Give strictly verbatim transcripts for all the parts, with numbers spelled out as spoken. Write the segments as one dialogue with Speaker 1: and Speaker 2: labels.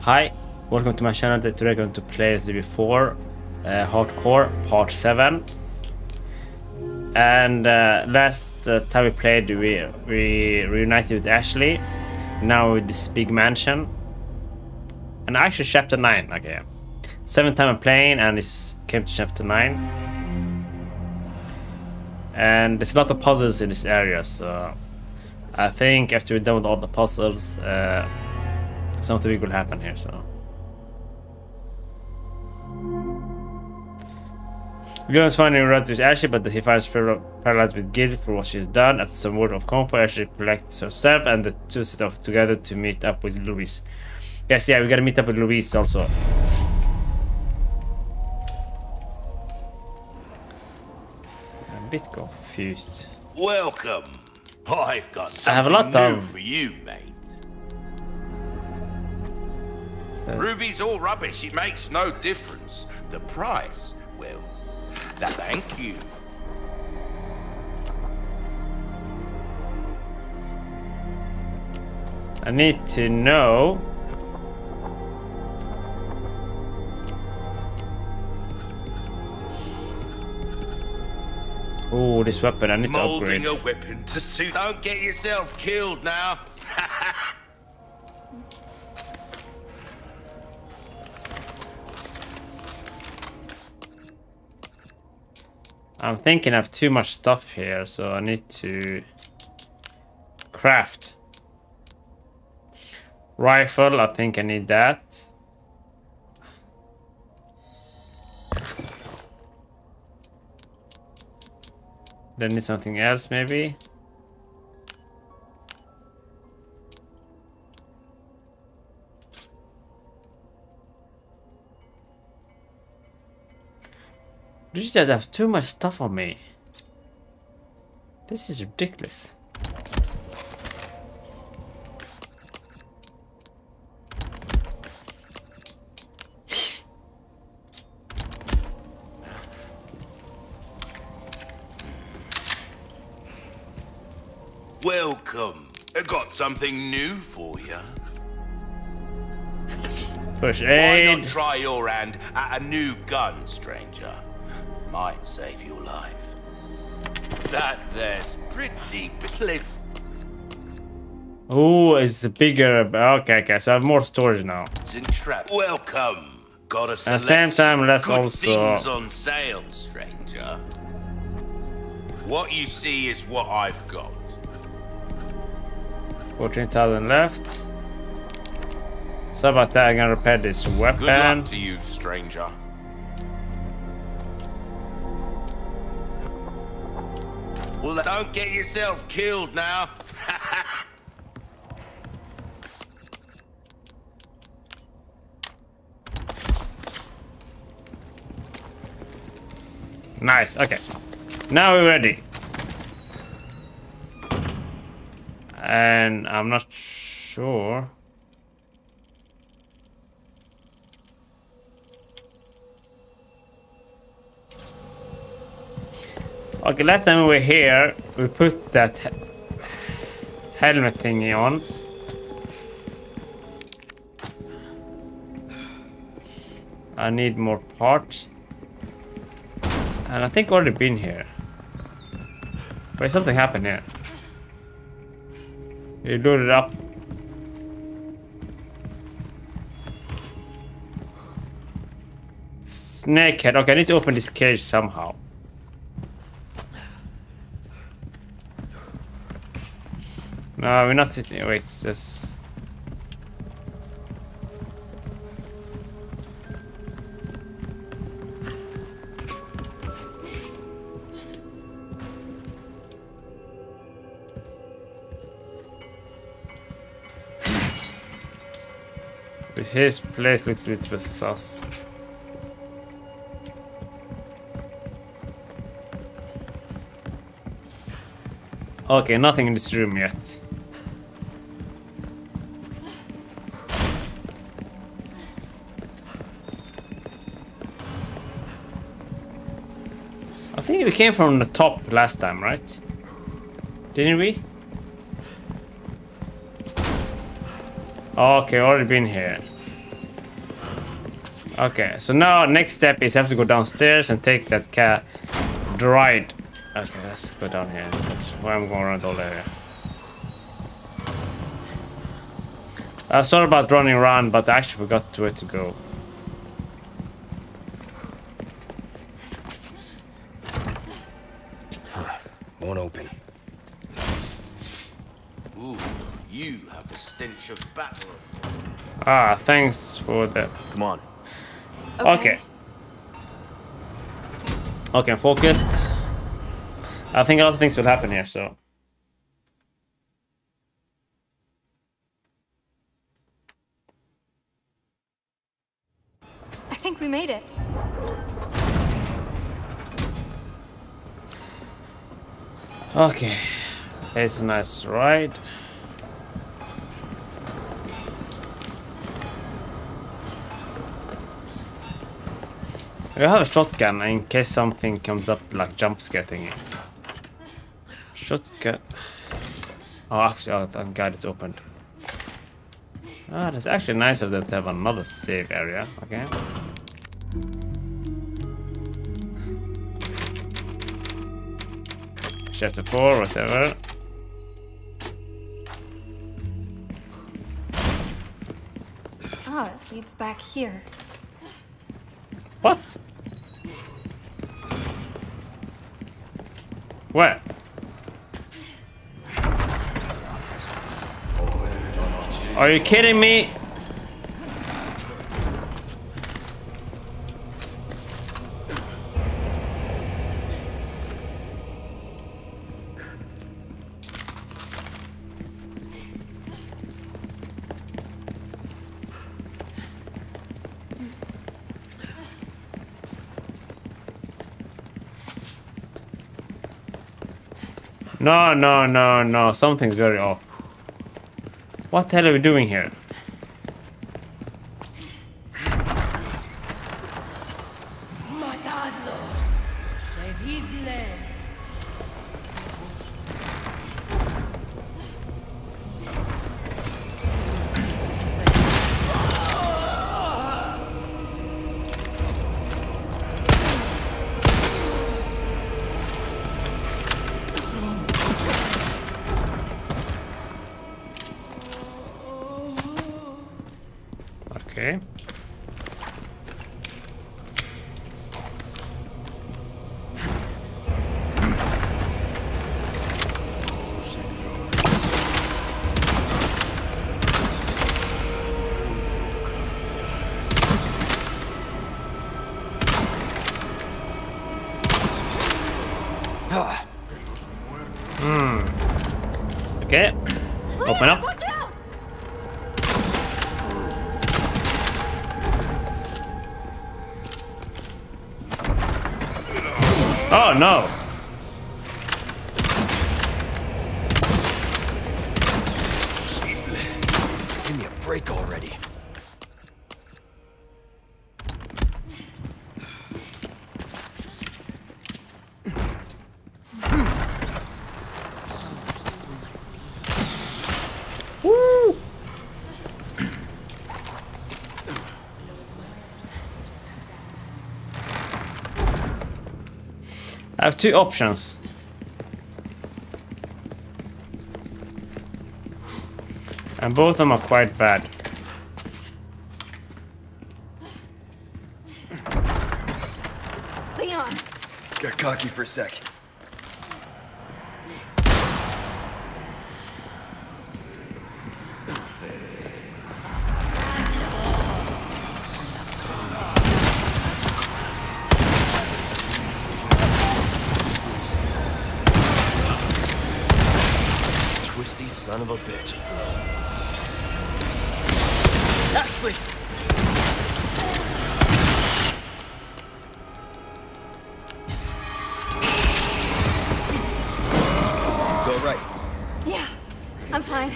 Speaker 1: Hi, welcome to my channel. Today we're going to play Resident Evil four uh, Hardcore Part seven. And uh, last uh, time we played, we, we reunited with Ashley. Now with this big mansion. And actually chapter nine, okay. Seventh time I'm playing and this came to chapter nine. And there's a lot of puzzles in this area, so I think after we're done with all the puzzles, uh, something big will happen here, so. Leon is finally run to Ashley, but he finds her paralyzed with guilt for what she's done. After some word of comfort, Ashley collects herself and the two set off together to meet up with Louise. Yes, yeah, we gotta meet up with Louise also. I'm a bit confused.
Speaker 2: Welcome. I've got something
Speaker 1: I have a lot
Speaker 2: new
Speaker 1: of...
Speaker 2: for you, mate.
Speaker 1: So...
Speaker 2: Ruby's all rubbish. It makes no difference. The price, well, thank you.
Speaker 1: I need to know. Oh, this weapon, I need to upgrade.
Speaker 2: Molding a weapon to suit. Don't get yourself killed now.
Speaker 1: I'm thinking I have too much stuff here, so I need to craft. Rifle, I think I need that. Then need something else, maybe. Did you just have too much stuff on me? This is ridiculous.
Speaker 2: Welcome. I got something new for you.
Speaker 1: First
Speaker 2: Why
Speaker 1: aid.
Speaker 2: not try your hand at a new gun, stranger? Might save your life. That there's pretty pleasant.
Speaker 1: Oh, it's bigger. Okay, okay. So I have more storage now.
Speaker 2: Trap. Welcome. Got a
Speaker 1: At the same time, let's
Speaker 2: good
Speaker 1: also.
Speaker 2: things on sale, stranger. What you see is what I've got.
Speaker 1: fourteen thousand left. So about that, I'm gonna repair this weapon.
Speaker 2: Good luck to you, stranger. Well, don't get yourself killed now.
Speaker 1: Nice, okay. Now we're ready. And I'm not sure. Okay, last time we were here, we put that he helmet thingy on. I need more parts. And I think already been here. Wait, something happened here. You loaded up. Snakehead. Okay, I need to open this cage somehow. No, we're not sitting. Wait, it's this. His place looks a little bit sus. Okay, nothing in this room yet. I think we came from the top last time, right? Didn't we? Okay, already been here. Okay, so now next step is I have to go downstairs and take that cat dried. Okay, let's go down here instead. Why am I going around all area? Uh, sorry about running around, but I actually forgot where to go.
Speaker 3: Won't open.
Speaker 2: Ooh, you have the stench of battle.
Speaker 1: Ah, thanks for that.
Speaker 3: Come on.
Speaker 1: Okay. Okay, I'm focused. I think a lot of things will happen here, so.
Speaker 4: I think we made it.
Speaker 1: Okay. It's a nice ride. I have a shotgun in case something comes up like jump scare thingy. Shotgun. Oh, actually, oh, thank God it's opened. Ah, that's actually nice of them to have another save area. Okay. Chapter four, whatever.
Speaker 4: Oh, it leads back here.
Speaker 1: What? Where? Are you kidding me? No, no, no, no. Something's very off. What the hell are we doing here? Okay. Hmm. Okay. Open up. Oh no!
Speaker 3: Give me a break already.
Speaker 1: Woo! I have two options. And both of them are quite bad.
Speaker 4: Leon!
Speaker 3: Got cocky for a sec. Twisty son of a bitch. Ashley! Go right.
Speaker 4: Yeah, I'm fine.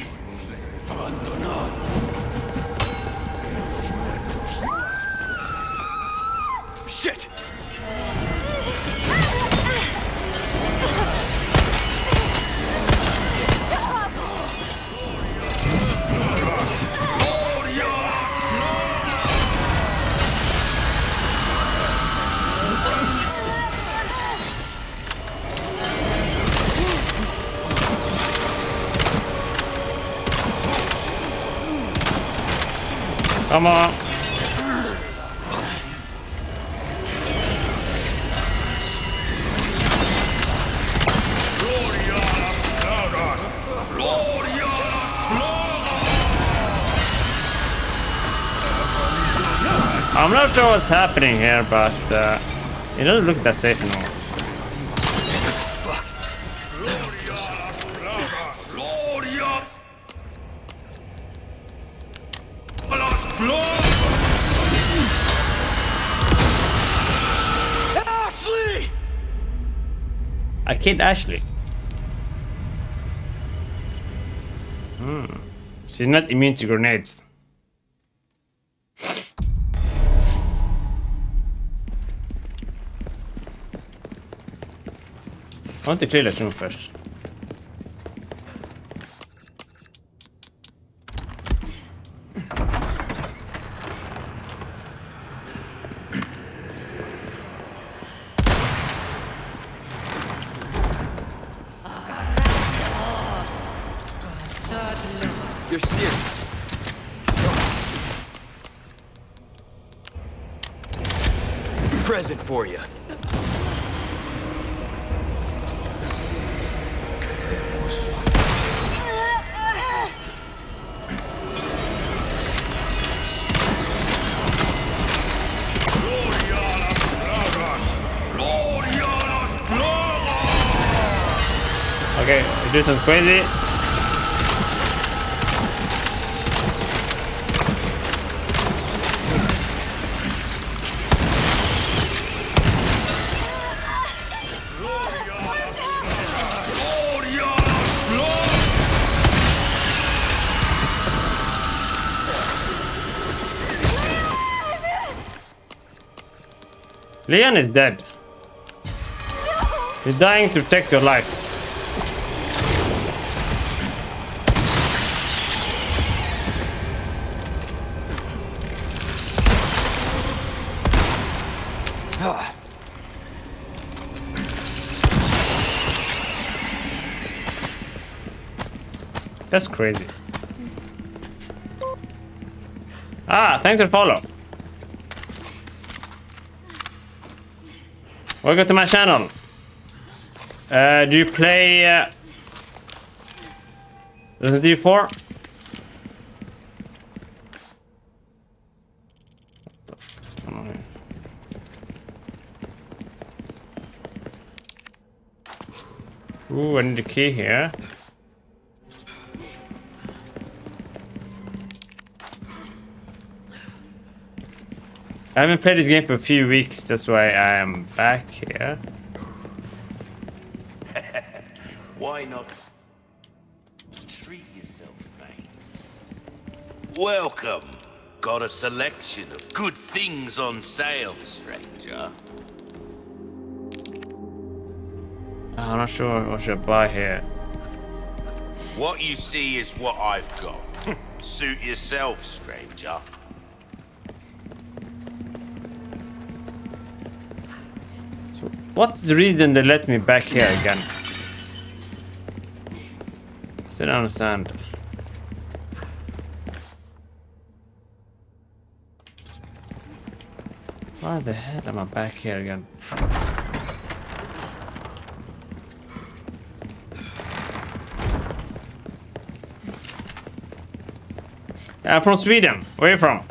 Speaker 3: Shit!
Speaker 1: Come on. I'm not sure what's happening here, but uh, it doesn't look that safe anymore.
Speaker 3: Ashley!
Speaker 1: I killed Ashley. Hmm. She's not immune to grenades. I want to clear that room first.
Speaker 3: You're serious? Present for you.
Speaker 1: Okay, we do some crazy. Leon is dead. He's dying to protect your life. That's crazy. Ah, thanks for follow. Welcome to my channel. Uh, do you play uh, Resident Evil four? What the fuck is going on here? Ooh, I need a key here. I haven't played this game for a few weeks, that's why I am back here.
Speaker 2: Why not treat yourself, mate? Welcome. Got a selection of good things on sale, stranger.
Speaker 1: I'm not sure what should I buy here.
Speaker 2: What you see is what I've got. Suit yourself, stranger.
Speaker 1: So, what's the reason they let me back here again? I still don't understand. Why the hell am I back here again? I'm from Sweden. Where are you from?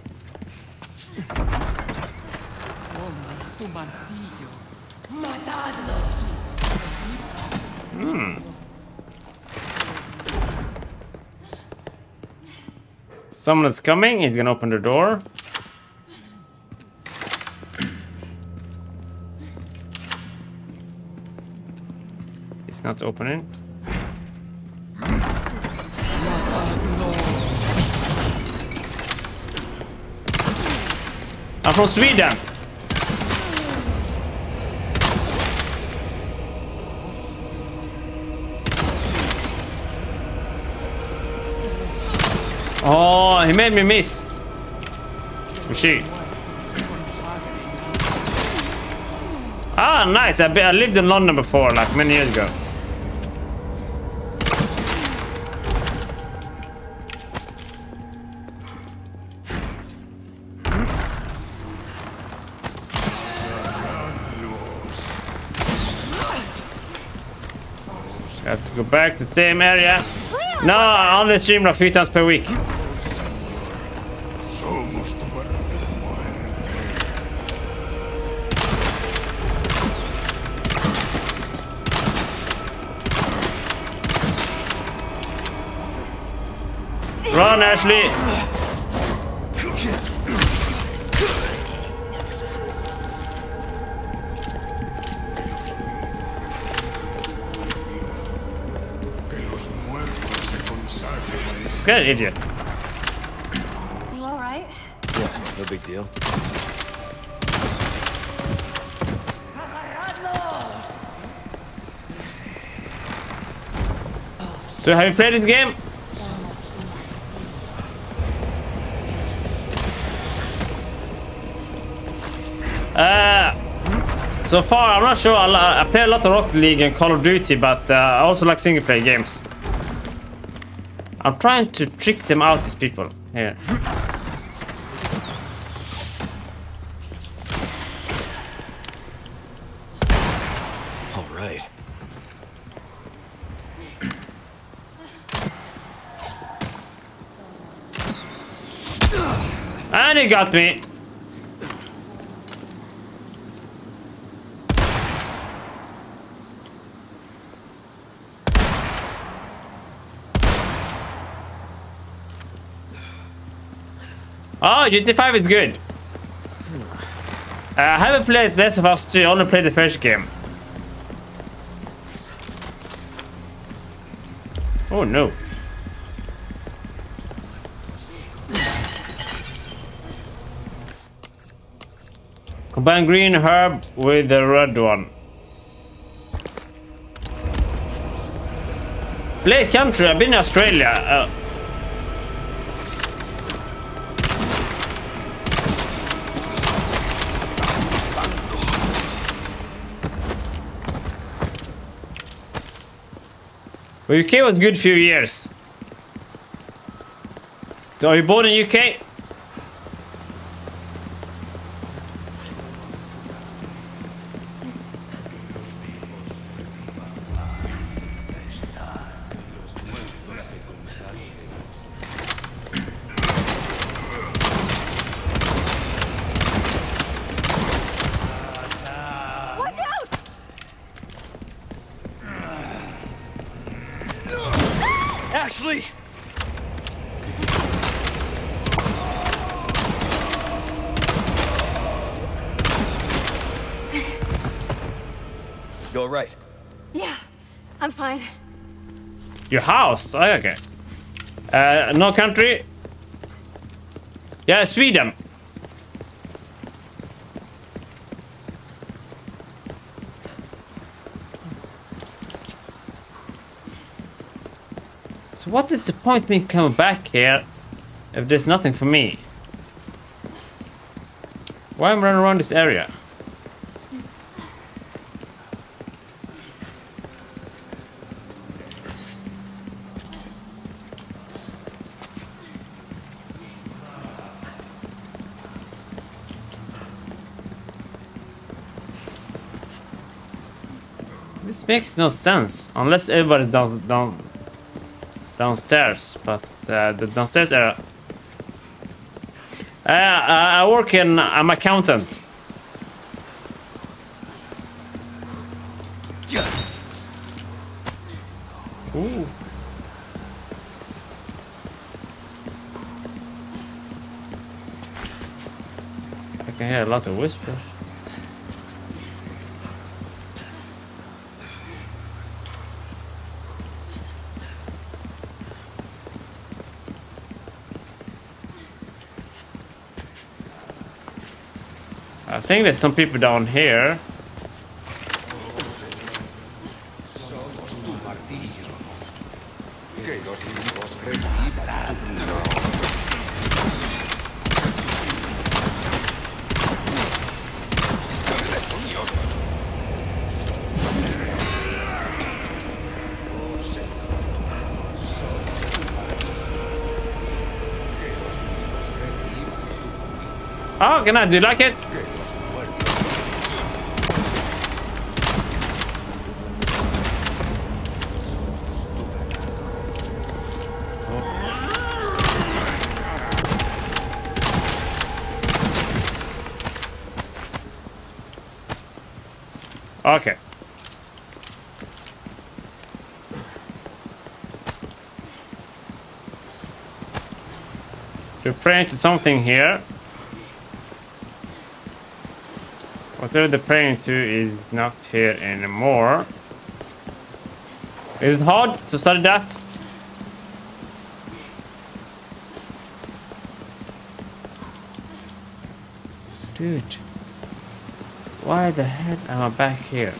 Speaker 1: Hmm. Someone is coming. He's gonna open the door. It's not opening. I'm from Sweden. Oh, he made me miss. She. Ah, nice. I, be, I lived in London before, like many years ago. Have to go back to the same area. No, I only stream like three times per week. Run, Ashley! Good idiot.
Speaker 4: You all right?
Speaker 3: Yeah, no big deal.
Speaker 1: So have you played this game? Uh, so far, I'm not sure. I, I play a lot of Rocket League and Call of Duty, but uh, I also like single player games. I'm trying to trick them out, these people. Here.
Speaker 3: All right.
Speaker 1: And he got me. Oh, G T five is good. Uh, I haven't played Last of Us two, I only played the first game. Oh no. Combine green herb with the red one. Blaze country, I've been in Australia. Uh, Well, U K was good few years. So are you born in U K?
Speaker 4: Watch out!
Speaker 3: Ashley! You all right?
Speaker 4: Yeah, I'm fine.
Speaker 1: Your house? Oh, okay. Uh, no country? Yeah, Sweden. So what is the point me coming back here if there's nothing for me? Why am I running around this area? This makes no sense unless everybody's down down downstairs, but uh, the downstairs area. Uh, I work in. I'm accountant. Ooh. I can hear a lot of whispers. I think there's some people down here. Oh, can I do you like it? Okay. We're praying to something here. Whatever they're praying to is not here anymore. Is it hard to study that? Dude. Why the hell am I back here?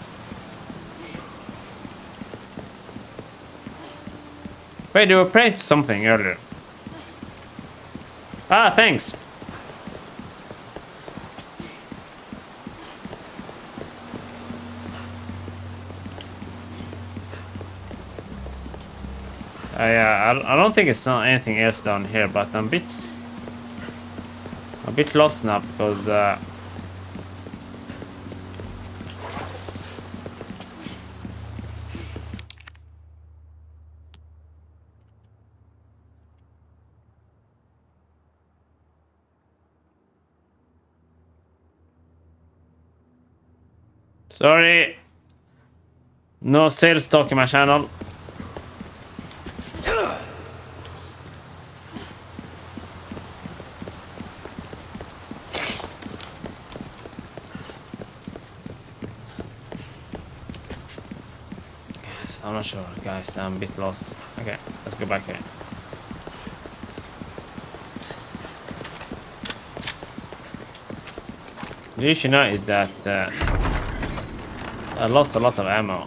Speaker 1: Wait, they were praying to something earlier. Ah, thanks. I, uh, I don't think it's not anything else down here, but I'm a bit, a bit lost now because uh, sorry, no sales talk in my channel. I'm not sure, guys. I'm a bit lost. Okay, let's go back here. The issue now is that uh, I lost a lot of ammo.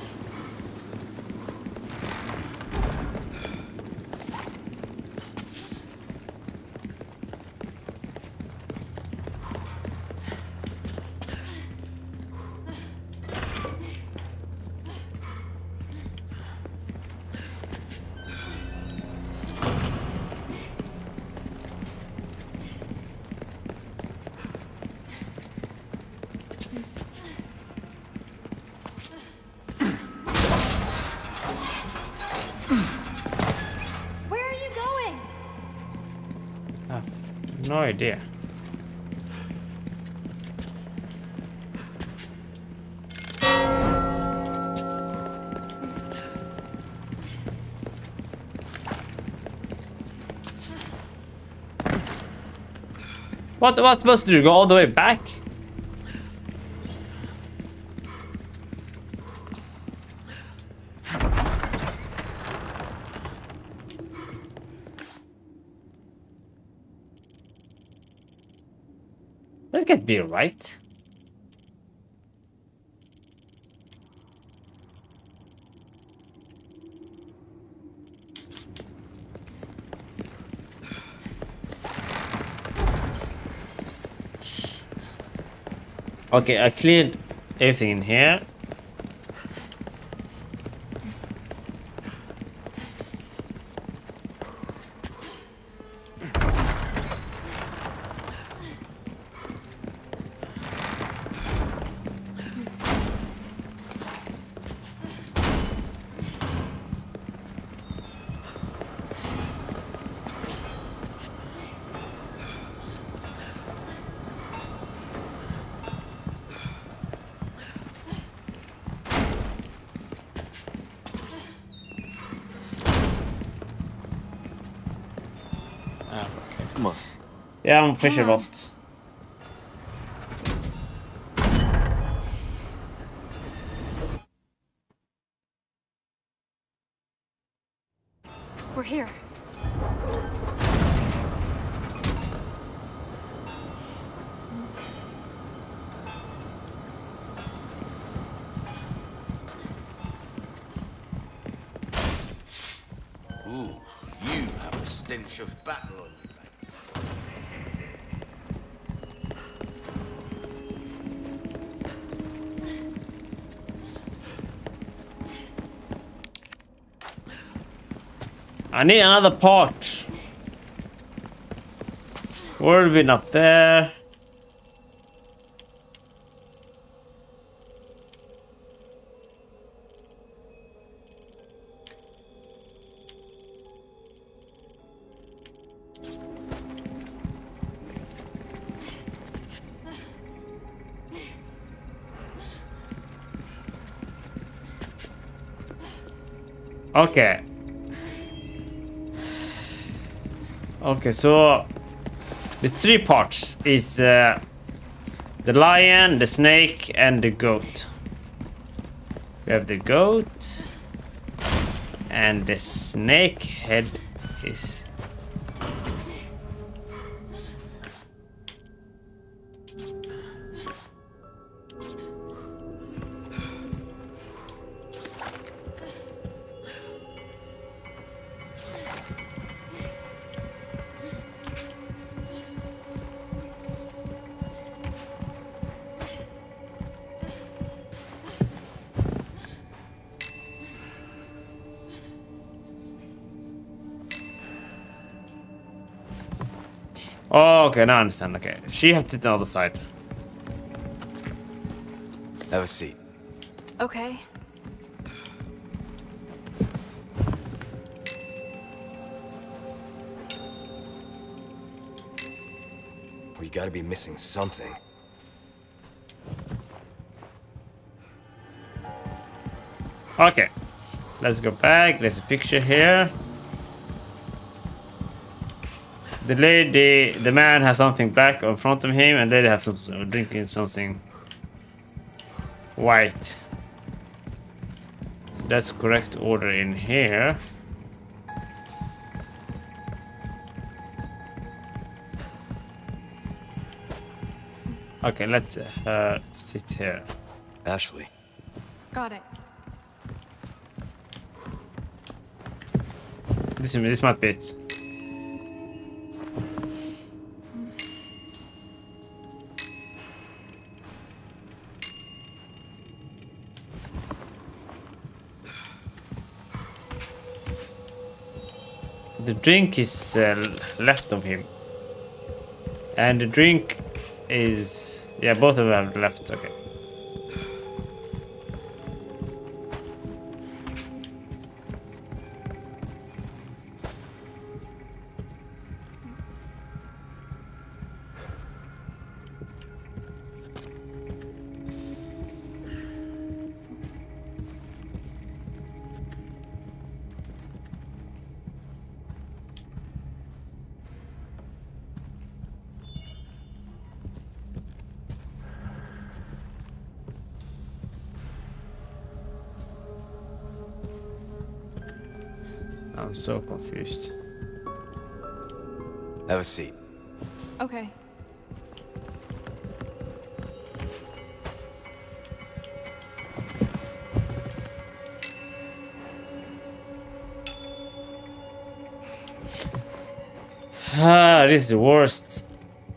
Speaker 1: No idea. What was I supposed to do? Go all the way back? That can't be right. Okay, I cleared everything in here.
Speaker 3: Come on.
Speaker 1: Yeah, I'm officially lost.
Speaker 4: We're here.
Speaker 2: Ooh, you have a stench of battle on you, baby.
Speaker 1: I need another part. World been up there. Okay. Okay, so the three parts is uh, the lion, the snake, and the goat. We have the goat, and the snake head is. Oh, okay, now I understand. Okay, she has to sit on the other side.
Speaker 3: Have a seat.
Speaker 4: Okay.
Speaker 3: We gotta be missing something.
Speaker 1: Okay, let's go back. There's a picture here. The lady, the man has something black in front of him, and the lady has some, drinking something white. So that's correct order in here. Okay, let's uh, sit here.
Speaker 3: Ashley.
Speaker 4: Got it.
Speaker 1: This this might be it. The drink is uh, left of him, and the drink is yeah, both of them left. Okay. I'm so confused.
Speaker 3: Have a seat.
Speaker 4: Okay.
Speaker 1: Ah, this is the worst.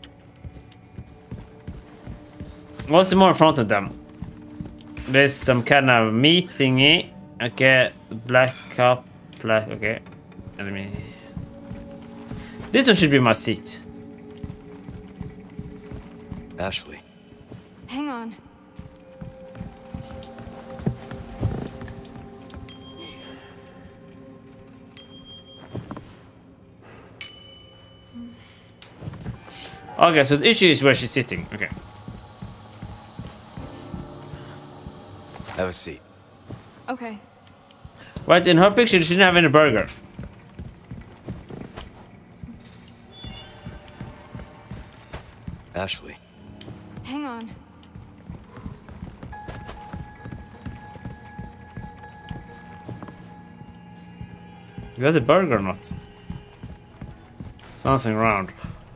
Speaker 1: What's more in front of them? There's some kind of meat thingy. Okay, black cup, black. Okay, let me. This one should be my seat.
Speaker 3: Ashley.
Speaker 4: Hang on.
Speaker 1: Okay, so the issue is where she's sitting. Okay.
Speaker 3: Have a seat.
Speaker 4: Okay.
Speaker 1: Wait, in her picture, she didn't have any burger.
Speaker 3: Ashley.
Speaker 4: Hang on.
Speaker 1: You got the burger or not? Something around.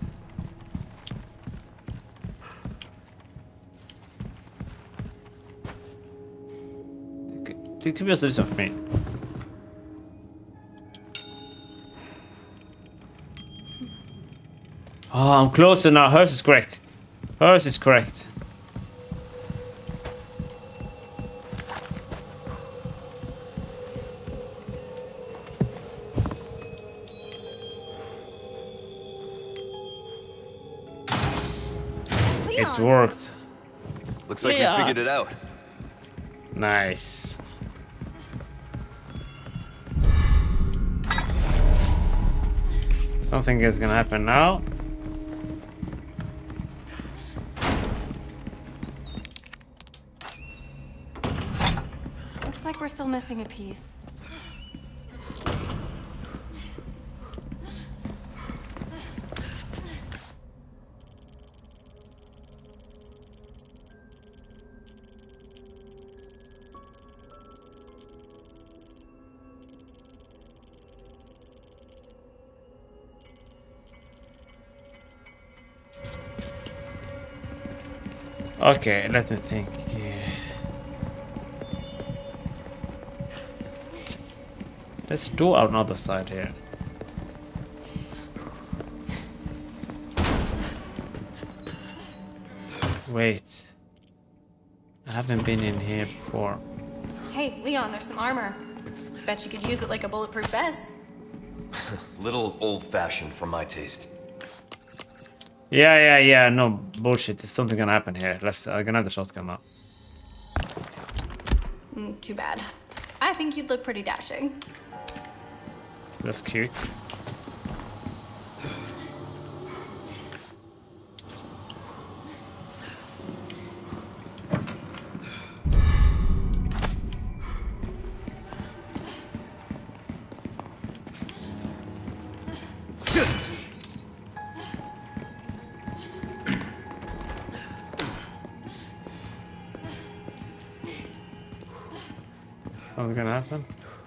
Speaker 1: It could be also this one for me. Oh, I'm closer now. Hers is correct. Hers is correct. It worked.
Speaker 3: Looks like
Speaker 1: Yeah.
Speaker 3: we figured it out.
Speaker 1: Nice. Something is gonna happen now.
Speaker 4: Looks like we're still missing a piece.
Speaker 1: Okay, let me think. Yeah. There's a door on the other side here. Wait. I haven't been in here before.
Speaker 4: Hey, Leon, there's some armor. Bet you could use it like a bulletproof vest.
Speaker 3: Little old-fashioned for my taste.
Speaker 1: Yeah, yeah, yeah. No bullshit. There's something gonna happen here. Let's. I'm gonna have the shotgun now.
Speaker 4: Mm, too bad. I think you'd look pretty dashing.
Speaker 1: That's cute. What's gonna happen?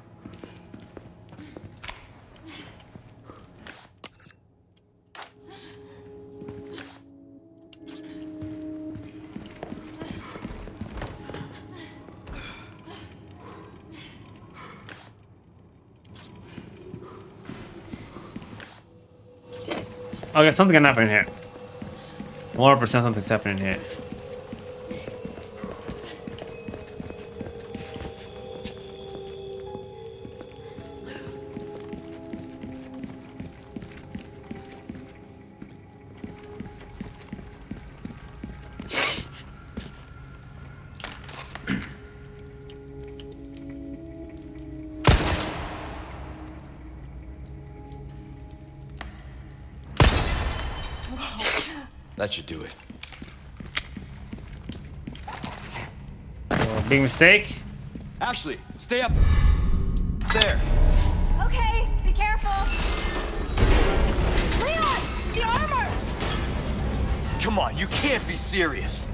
Speaker 1: Okay, something can happen here. one hundred percent something's happening here.
Speaker 3: That should do it.
Speaker 1: Oh, big mistake.
Speaker 3: Ashley, stay up. There.
Speaker 4: Okay, be careful. Leon, the armor!
Speaker 3: Come on, you can't be serious.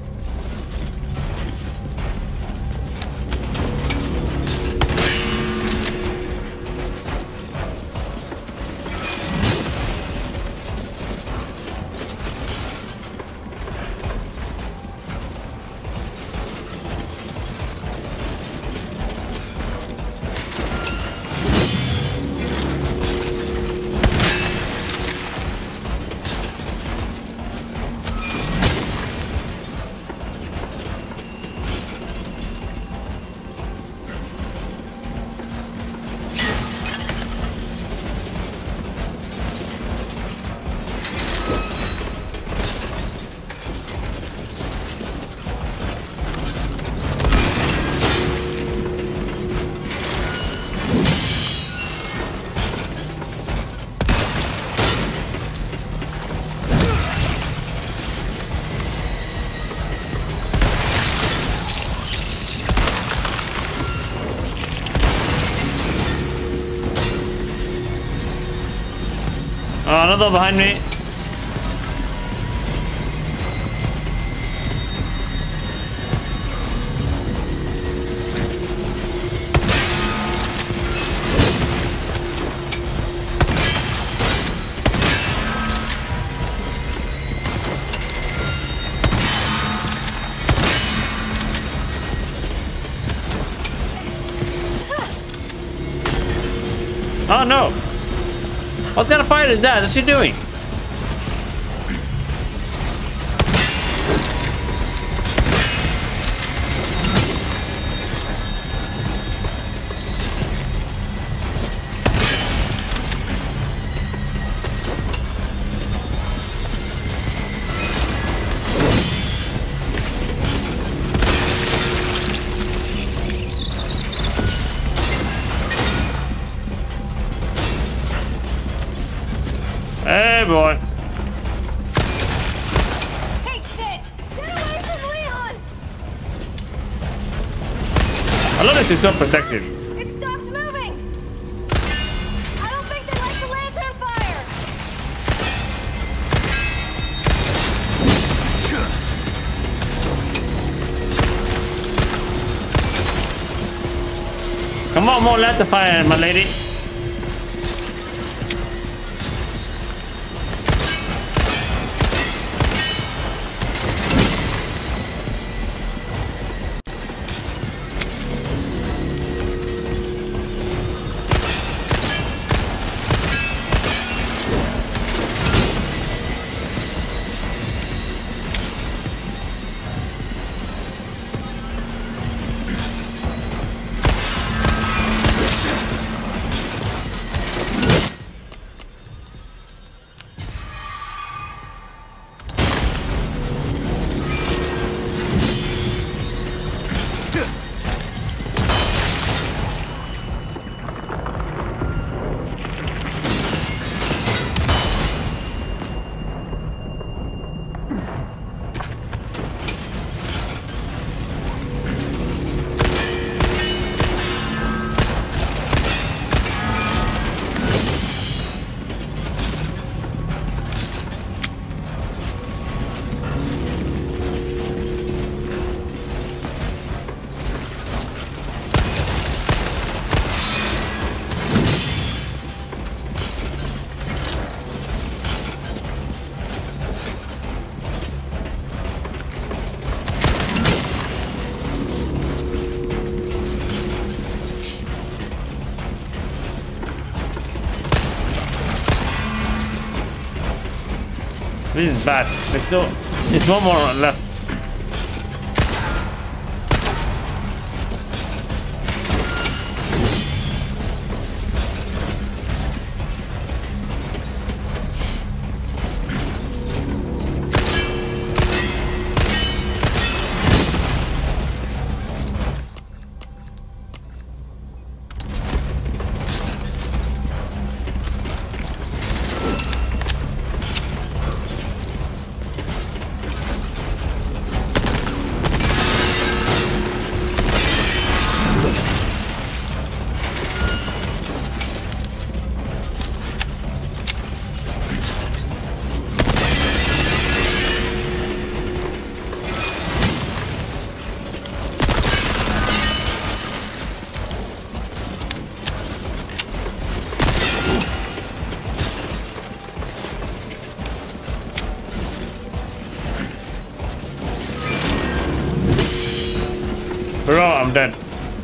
Speaker 1: Oh, another behind me. Oh no! What kind of fight is that? What's she doing? Hey boy.
Speaker 4: Take this! Get away from Leon!
Speaker 1: I love this, it's so protective.
Speaker 4: It stopped moving! I don't think they like the lantern fire!
Speaker 1: Come on, more lantern fire, my lady. This is bad. There's still, there's one more left. Bro, I'm dead.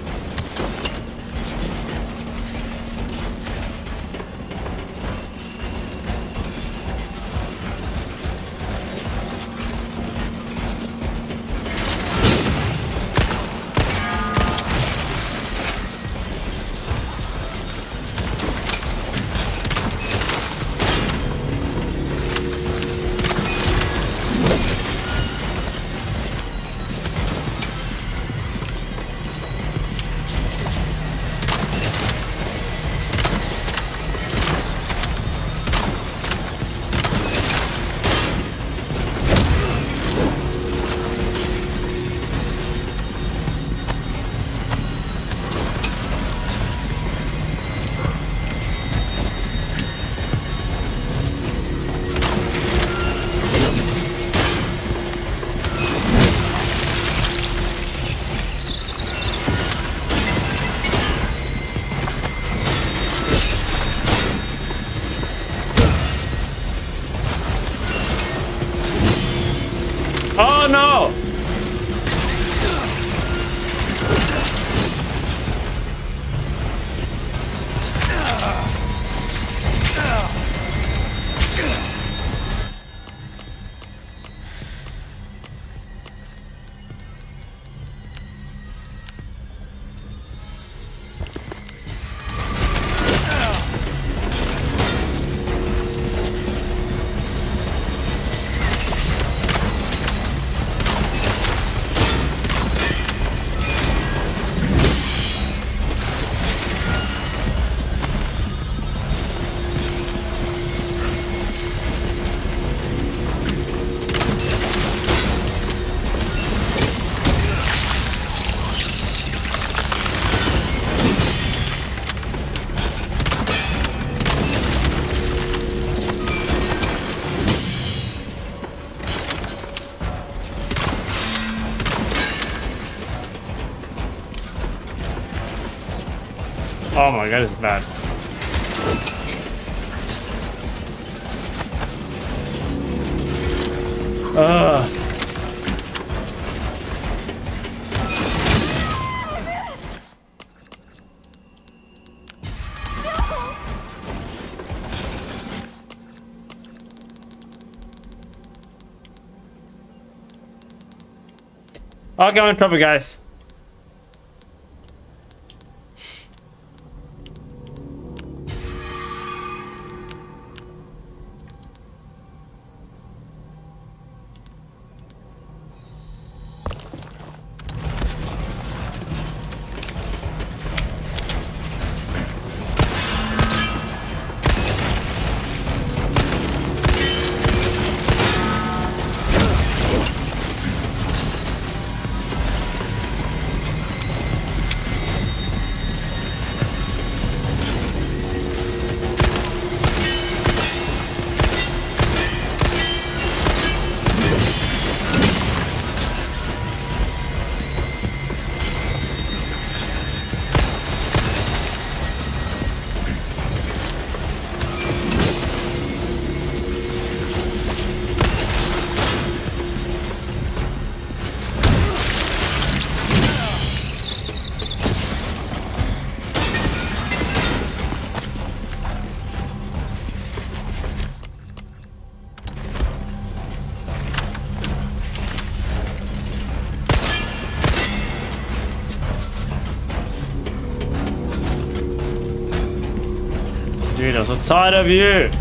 Speaker 1: Oh no! Oh my god, it's bad. Ugh. Okay, I'm in trouble, guys. so tired of you.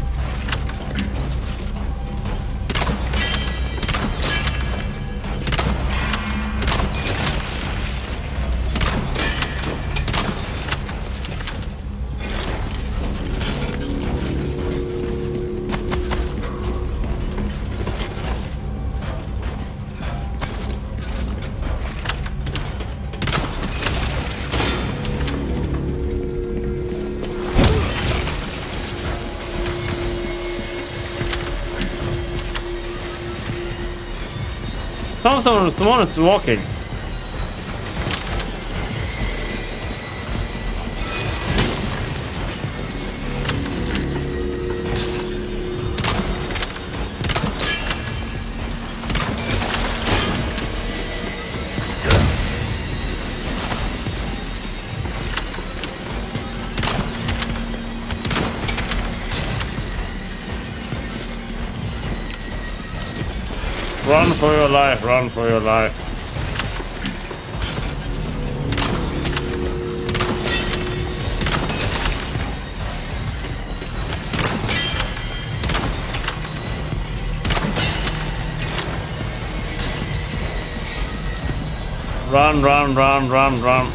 Speaker 1: Someone, someone, someone is walking. Run for your life, run for your life. Run, run, run, run, run.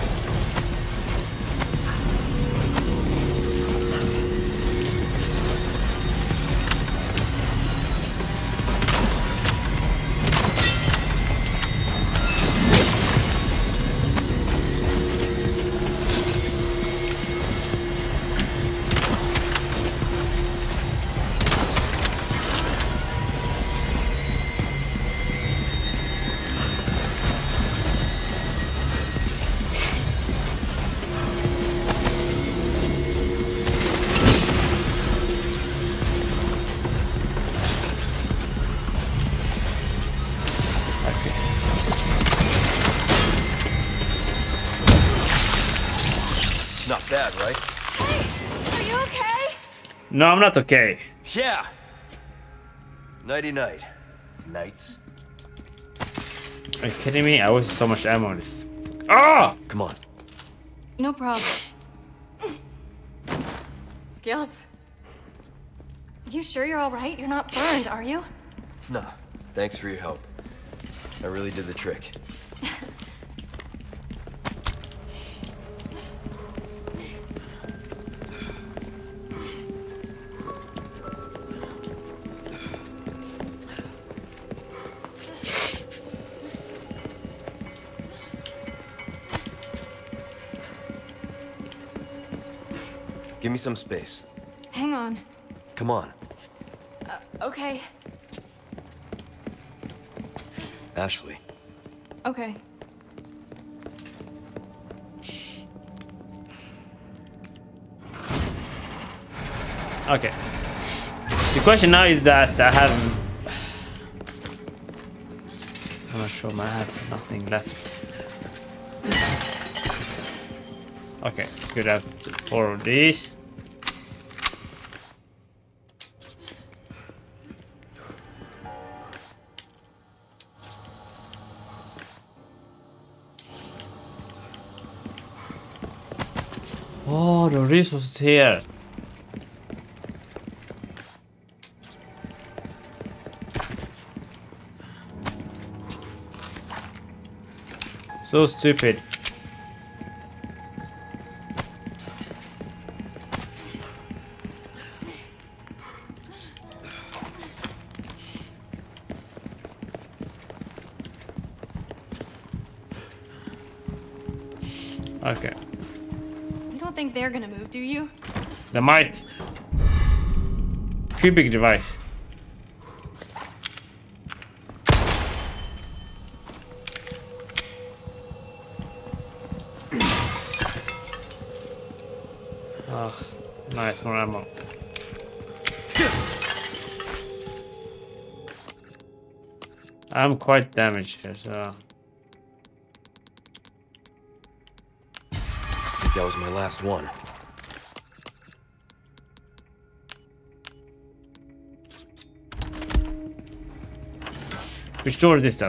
Speaker 3: Not bad, right?
Speaker 4: Hey, are you okay?
Speaker 1: No, I'm not okay.
Speaker 3: Yeah. Nighty night. Nights.
Speaker 1: Are you kidding me? I wasted so much ammo on this. Ah!
Speaker 3: Come on.
Speaker 4: No problem. Skills. You sure you're all right? You're not burned, are you?
Speaker 3: No. Thanks for your help. I really did the trick. Give me some space.
Speaker 4: Hang on.
Speaker 3: Come on.
Speaker 4: Uh, okay.
Speaker 3: Ashley.
Speaker 4: Okay.
Speaker 1: Okay. The question now is that I have... I'm not sure, I have nothing left. Okay, let's go down to four of these. Oh, the resources here. So stupid. Okay.
Speaker 4: You don't think they're gonna move, do you?
Speaker 1: They might. Cubic device. Oh, nice, more ammo. I'm quite damaged here, so...
Speaker 3: I think that was my last one.
Speaker 1: Which door is this then?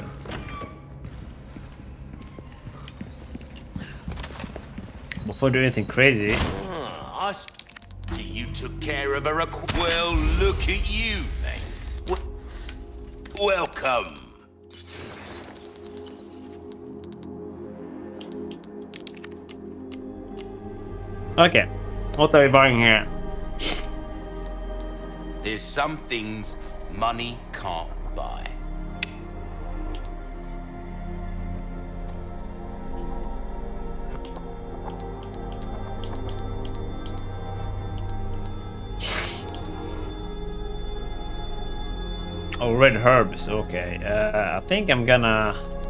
Speaker 1: Before doing anything crazy.
Speaker 2: Uh, I see you two took care of a requ- Well, look at you, mate. W welcome.
Speaker 1: Okay, what are we buying here?
Speaker 2: There's some things money can't buy.
Speaker 1: Oh, red herbs. Okay, uh, I think I'm gonna.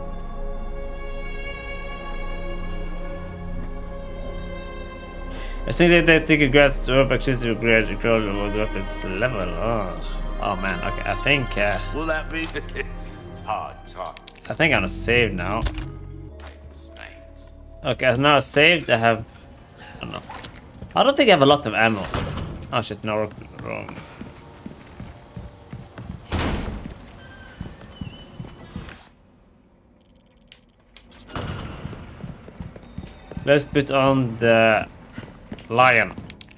Speaker 1: I think that they take a grass to up accessory grade grow go up its level. Oh, oh man. Okay, I think. Uh,
Speaker 2: Will that be hard time?
Speaker 1: I think I'm gonna save now.
Speaker 2: Mates.
Speaker 1: Okay, I've now saved. I have. I don't know. I don't think I have a lot of ammo. Oh shit! No, wrong. Let's put on the lion.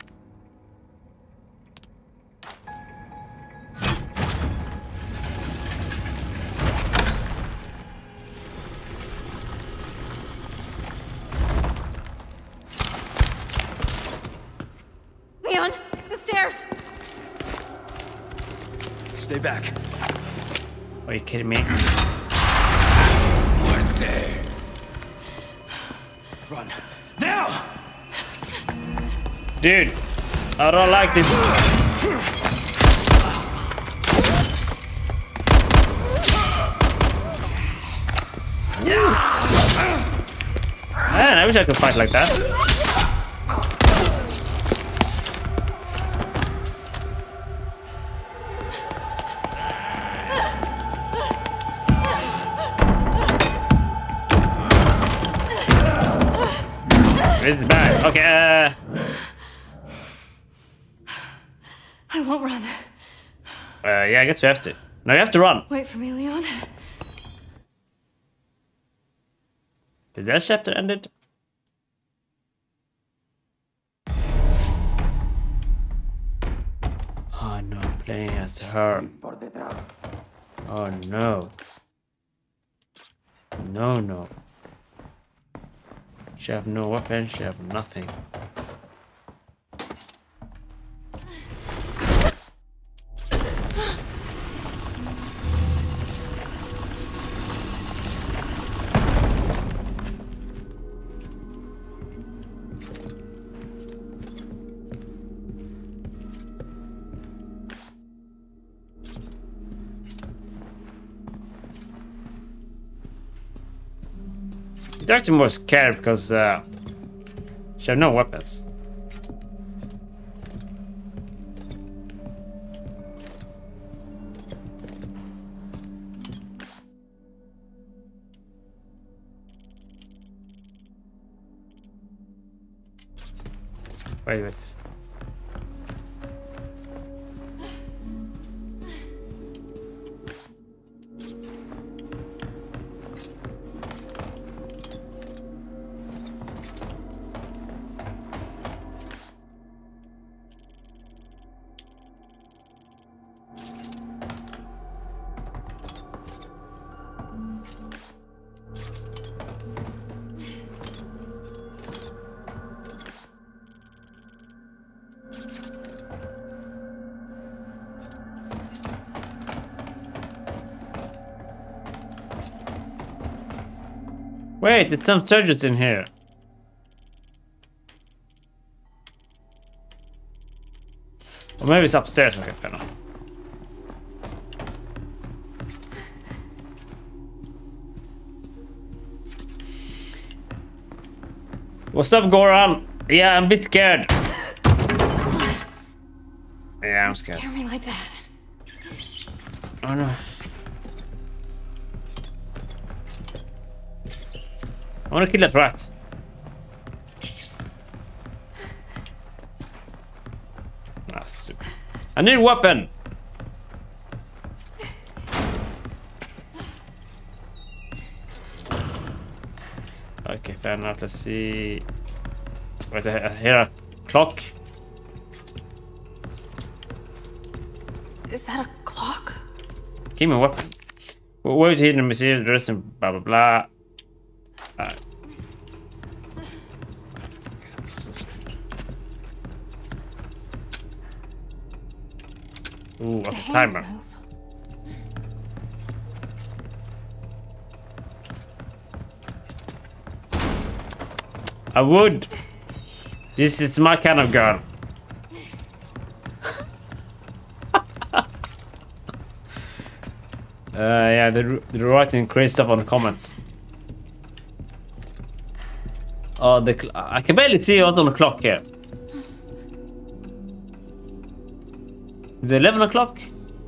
Speaker 4: Leon, the stairs.
Speaker 3: Stay back.
Speaker 1: Are you kidding me?
Speaker 2: What the?
Speaker 3: Run. Now!
Speaker 1: Dude, I don't like this. Man, I wish I could fight like that. This is bad. Okay, uh...
Speaker 4: I won't run.
Speaker 1: Uh, yeah, I guess you have to. No, you have to run.
Speaker 4: Wait for me, Leon.
Speaker 1: Is that chapter ended? Oh no, playing as her. Oh no. No, no. She have no weapon, she have nothing. It's actually more scared because uh, she have no weapons. Wait, wait. Wait, there's some surgeons in here. Or maybe it's upstairs. Okay, fair enough. What's up, Goran? Yeah, I'm a bit scared. Yeah, I'm scared.
Speaker 4: Scare me like that.
Speaker 1: Oh no. I wanna kill that rat. Ah, super. I need a weapon. Okay, fair enough. Let's see. Wait, I hear a clock.
Speaker 4: that a clock?
Speaker 1: Give me a weapon. Where to hidden museum, dressing, blah blah blah. Uh, so Ooh,
Speaker 4: The
Speaker 1: a
Speaker 4: hands
Speaker 1: timer.
Speaker 4: move.
Speaker 1: I would. This is my kind of girl. Uh, yeah, they're, they're writing crazy stuff on the comments. Oh, the cl I can barely see what's on the clock here. Is it eleven o'clock?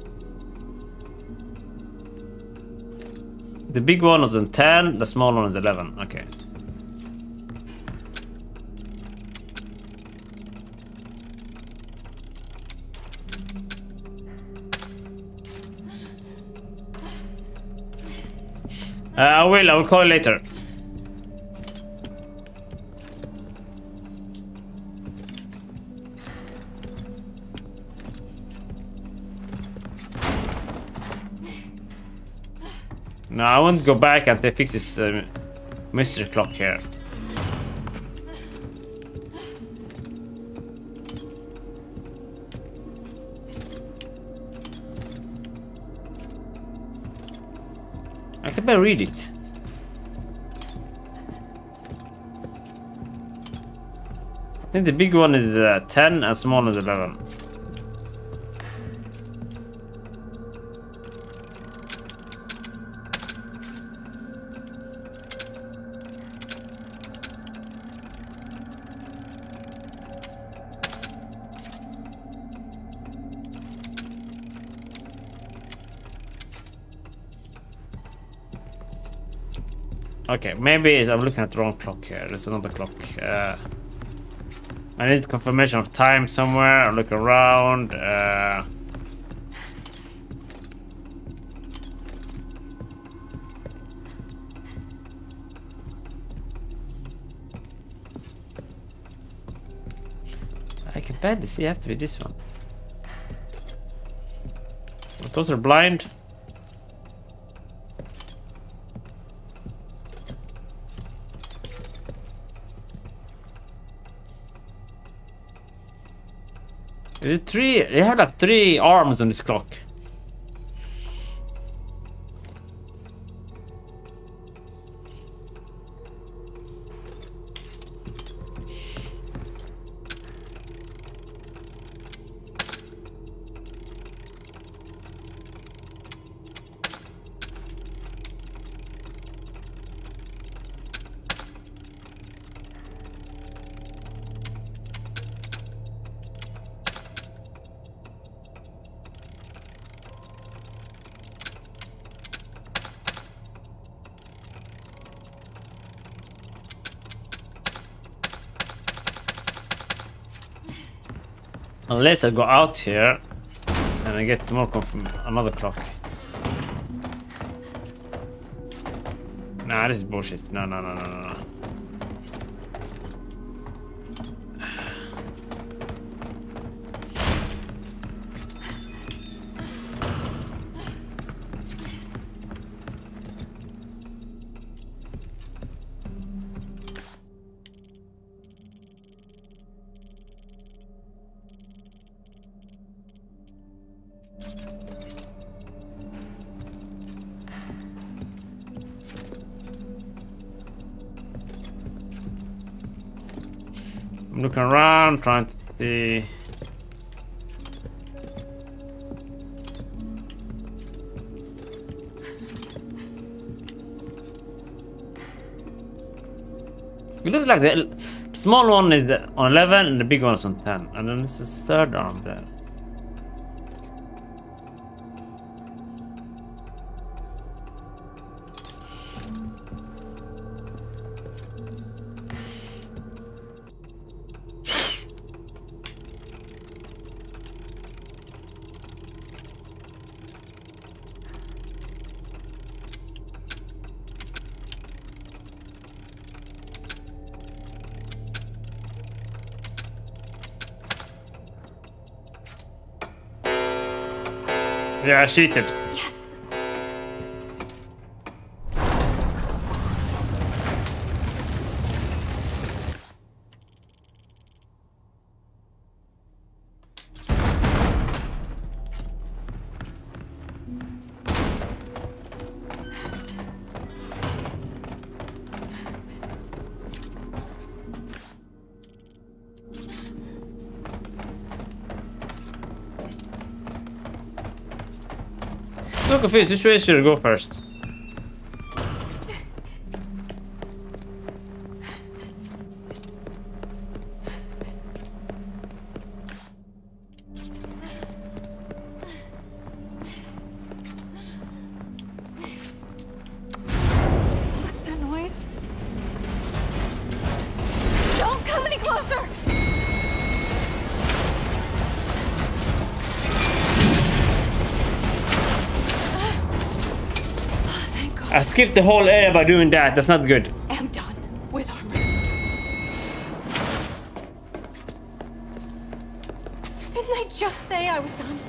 Speaker 1: The big one is in ten, the small one is eleven. Okay. Uh, I will, I will call later. No, I want to go back and they fix this uh, mystery clock here. I can barely read it. I think the big one is uh, ten and small is eleven. Okay, maybe it's, I'm looking at the wrong clock here. There's another clock. Uh, I need confirmation of time somewhere. I'll look around. Uh, I can barely see. It have to be this one. But those are blind. Is it three? They have like three arms on this clock. Unless I go out here and I get more confirm another clock. Nah, this is bullshit. No, no, no, no, no, no. I'm looking around, trying to see. It looks like the small one is the, on eleven and the big one is on ten. And then this is the third arm there. Yeah, I cheated.
Speaker 4: Yes.
Speaker 1: So confused. Which way should I go first?
Speaker 4: What's that noise? Don't come any closer!
Speaker 1: I skipped the whole area by doing that. That's not good.
Speaker 4: I'm done with armor. Didn't I just say I was done?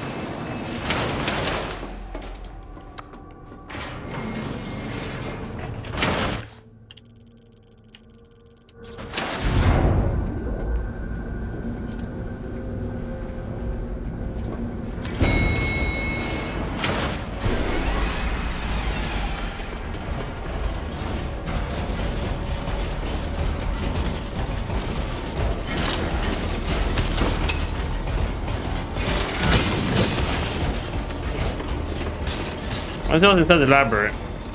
Speaker 1: I was inside the library.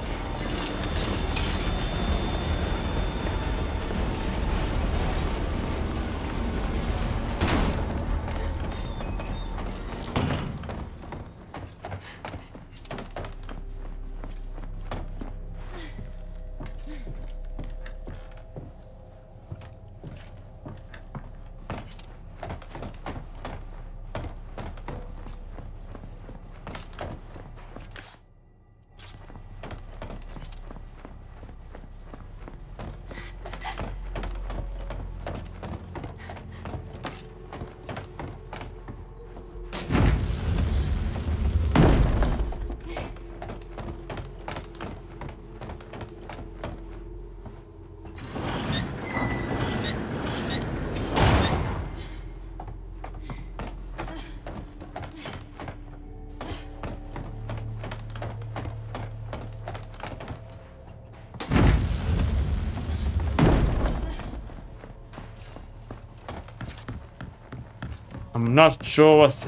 Speaker 1: I'm not sure what's...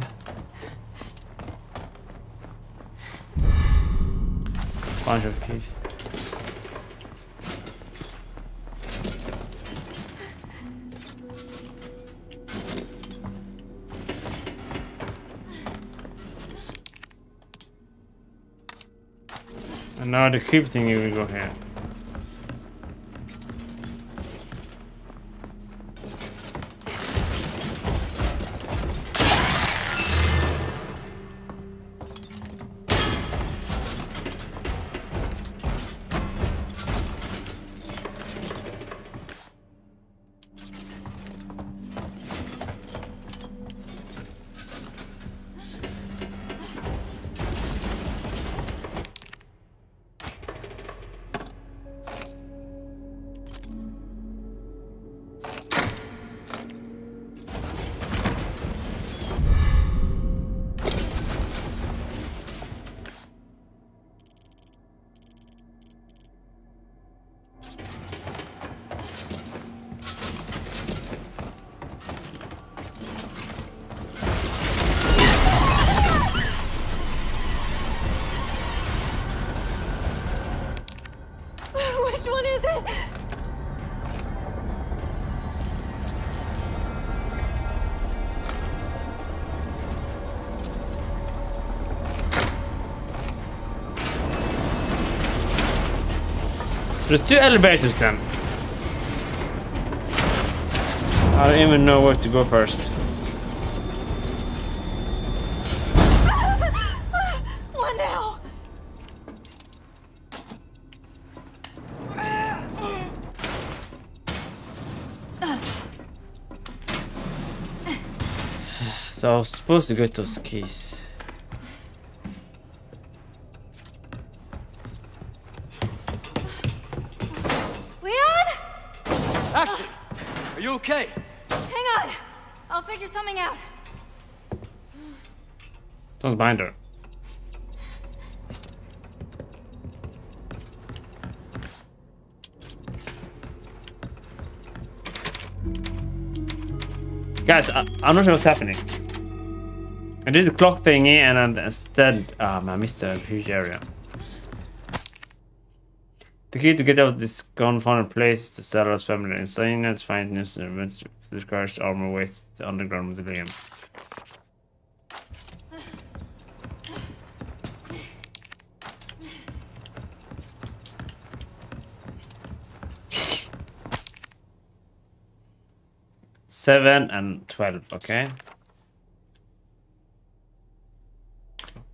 Speaker 1: Bunch of keys. And now the creep thing, you will go here.
Speaker 4: Which one is it?
Speaker 1: There's two elevators then. I don't even know where to go first.
Speaker 4: What now?
Speaker 1: So I was supposed to get those keys.
Speaker 3: Ashley, are you okay?
Speaker 4: Hang on. I'll figure something out.
Speaker 1: Someone's behind her. Guys, I, I'm not sure what's happening. I did the clock thingy and then instead, ah, um, I missed a huge area. The key to get out of this confounded place is the seller's family insane and find news and events the crashed armor waste the underground mausoleum. Seven and twelve, okay. Clock.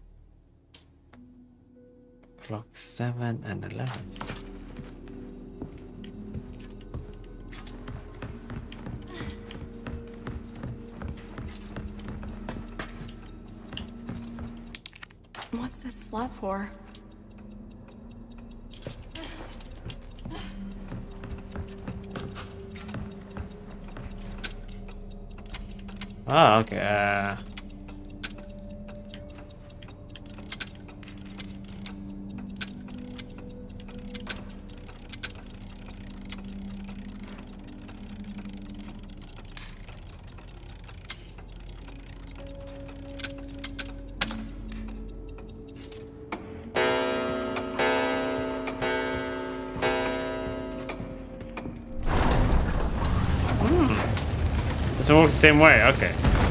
Speaker 1: Clock seven and eleven.
Speaker 4: What's this slot for?
Speaker 1: Ah, okay. Uh... So it works the same way, okay.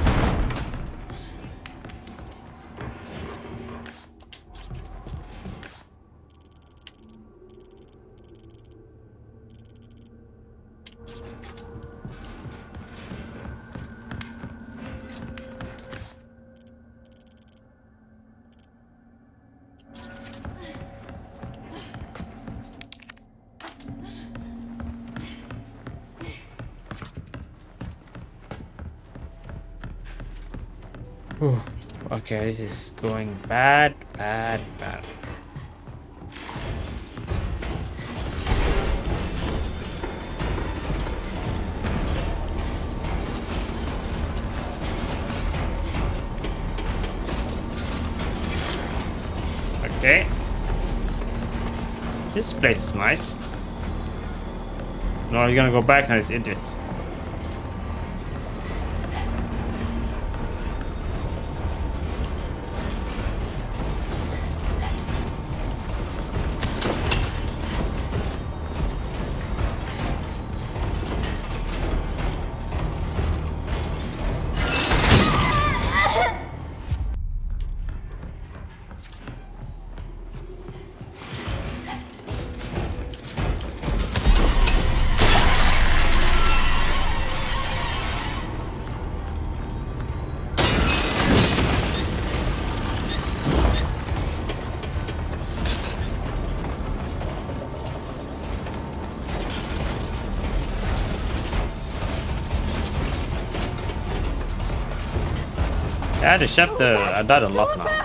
Speaker 1: Whew. Okay, this is going bad, bad, bad. Okay. This place is nice. No, you're gonna go back now, these idiots. Yeah, the chapter, I died a lot now.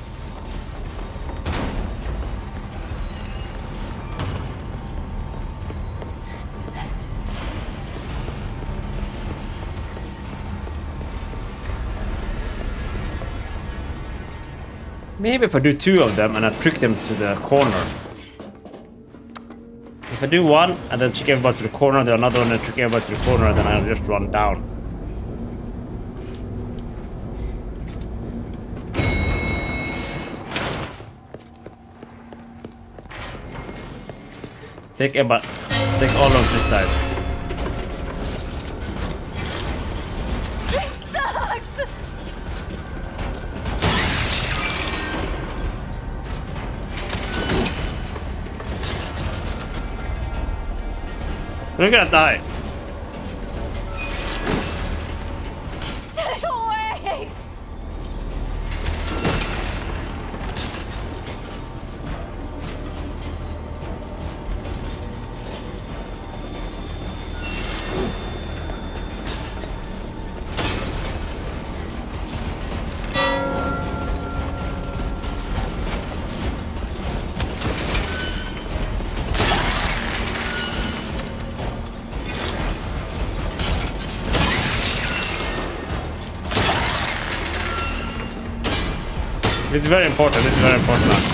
Speaker 1: Maybe if I do two of them and I trick them to the corner. If I do one and then trick everybody to the corner, then another one and trick everybody to the corner, then I'll just run down. Take everybody, take all on this side.
Speaker 4: This sucks!
Speaker 1: We're gonna die.
Speaker 4: Stay away!
Speaker 1: This is very important. This is very important now.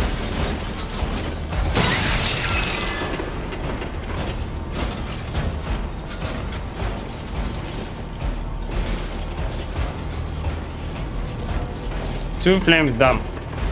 Speaker 1: Two flames done.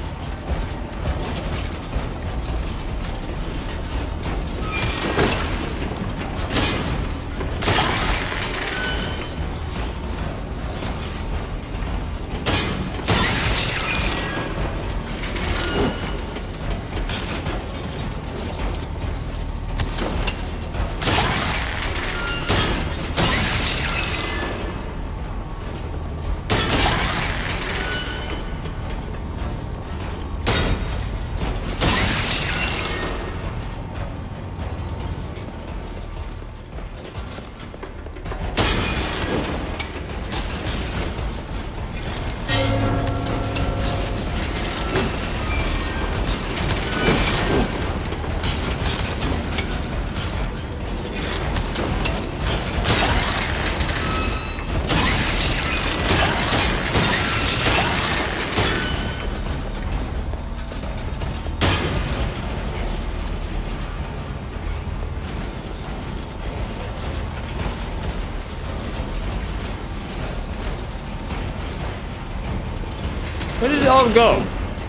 Speaker 1: Where did it all go?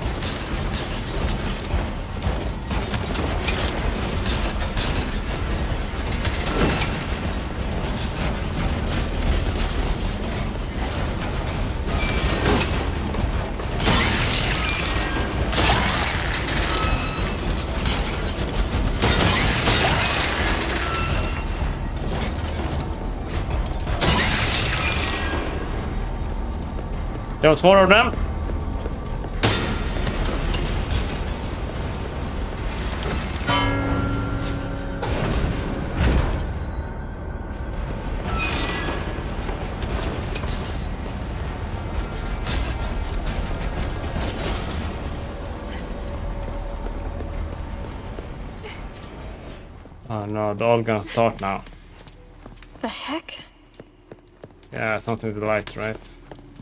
Speaker 1: There was four of them. Oh no, they're all gonna start now.
Speaker 4: The heck?
Speaker 1: Yeah, something with the light, right?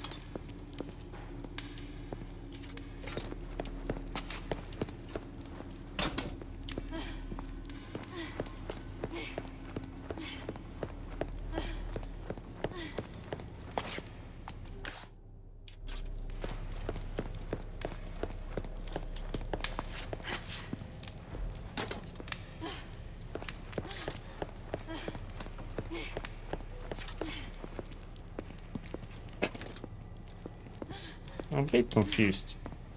Speaker 1: I'm a bit confused.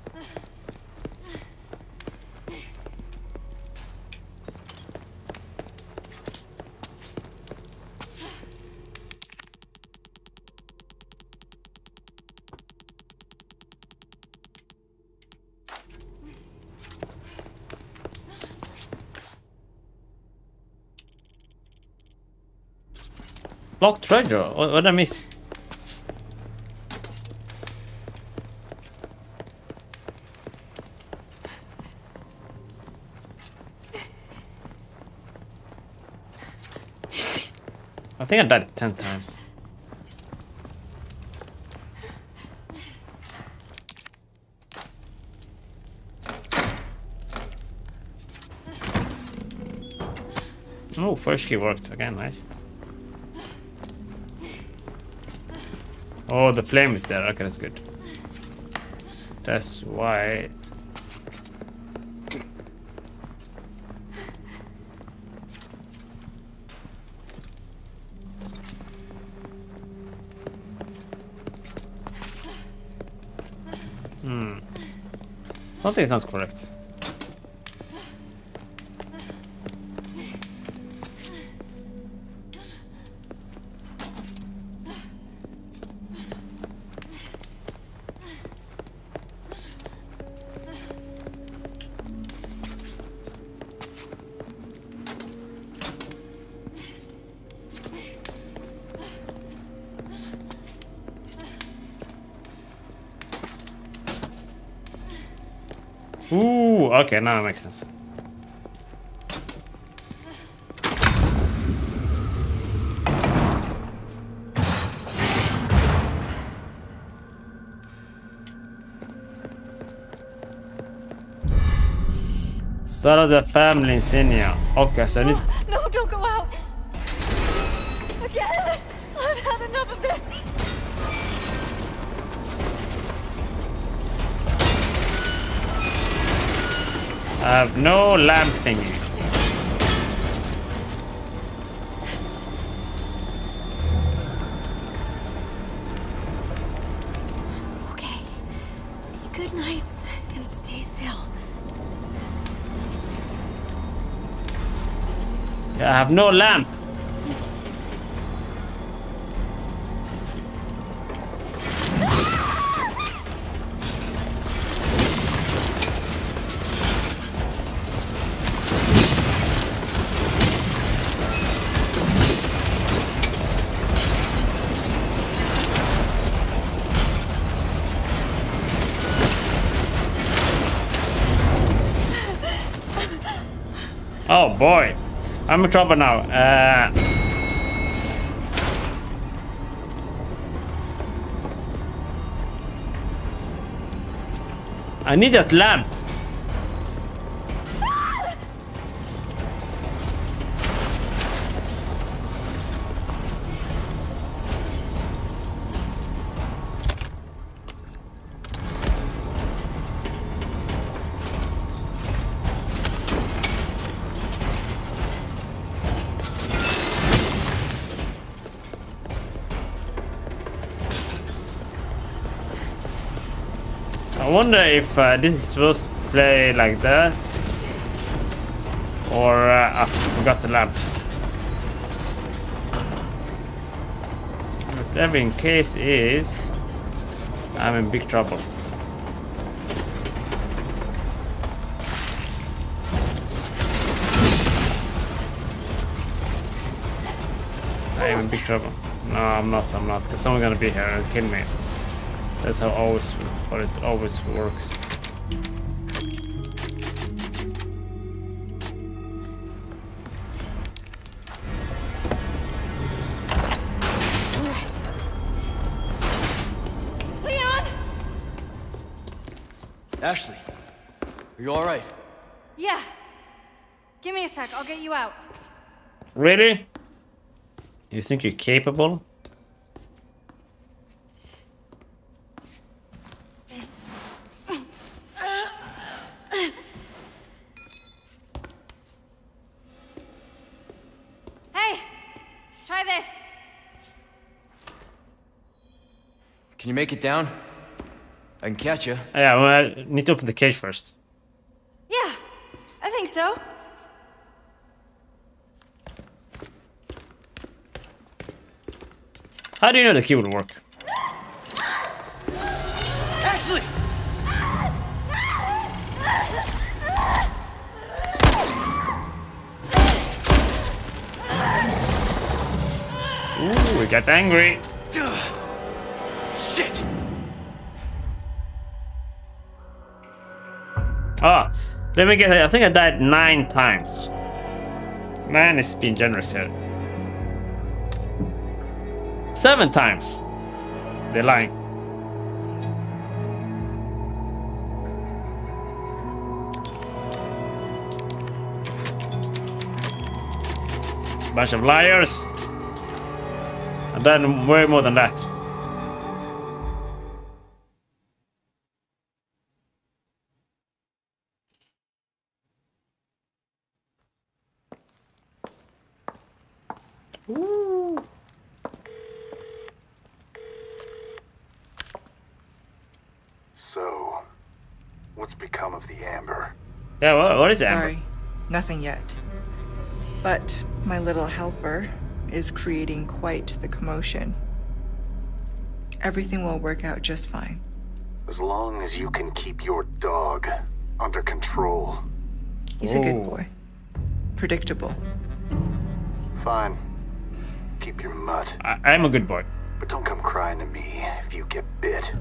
Speaker 1: Locked treasure? What, what did I miss? I think I died ten times. Oh, first key worked again, nice. Oh, the flame is there. Okay, that's good. That's why. Hmm. Something is not correct. Ooh, okay, now it makes sense. Start of the family insignia. Okay, so I need...
Speaker 4: No, don't go out. Again. I've had enough of this.
Speaker 1: I have no lamp thingy.
Speaker 4: Okay. Good nights and stay still.
Speaker 1: Yeah, I have no lamp. Oh boy, I'm in trouble now. Uh, I need that lamp. I wonder if uh, this is supposed to play like that, or uh, I forgot the lamp. Whatever in case is, I'm in big trouble. I am in big trouble. No, I'm not. I'm not. Because someone's gonna be here and kill me. That's how always, what it always works.
Speaker 4: Leon!
Speaker 3: Ashley, are you all right?
Speaker 4: Yeah. Give me a sec. I'll get you out.
Speaker 1: Really? You think you're capable?
Speaker 3: Can you make it down? I can catch you.
Speaker 1: Yeah, well, I need to open the cage first.
Speaker 4: Yeah, I think so.
Speaker 1: How do you know the key will work?
Speaker 3: Ashley!
Speaker 1: Ooh, we got angry.
Speaker 3: Shit!
Speaker 1: Ah, let me get it. I think I died nine times. Man is being generous here. Seven times. They're lying. Bunch of liars. I've done way more than that. Ooh.
Speaker 5: So, what's become of the Amber?
Speaker 1: Yeah, what, what is Amber?
Speaker 6: Sorry, nothing yet. But my little helper is creating quite the commotion. Everything will work out just fine.
Speaker 5: As long as you can keep your dog under control.
Speaker 6: He's a good
Speaker 1: Oh.
Speaker 6: boy. Predictable.
Speaker 5: Fine. Keep your mutt.
Speaker 1: I, I'm a good boy.
Speaker 5: But don't come crying to me if you get bit.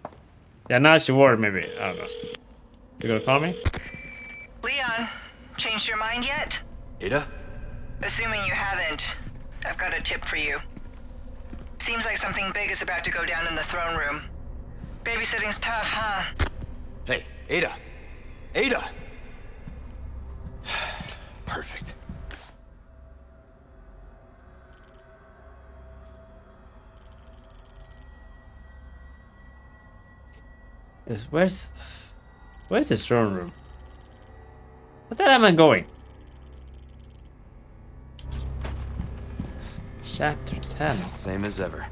Speaker 1: Yeah, now it's your word, maybe. I don't know. You gonna call me?
Speaker 7: Leon, change
Speaker 6: changed your mind yet?
Speaker 3: Ada?
Speaker 6: Assuming you haven't, I've got a tip for you. Seems like something big is about to go down in the throne room. Babysitting's tough, huh?
Speaker 3: Hey, Ada! Ada! Perfect.
Speaker 1: Yes, where's... Where's the throne room? What the hell am I going? Chapter ten.
Speaker 3: Same as ever.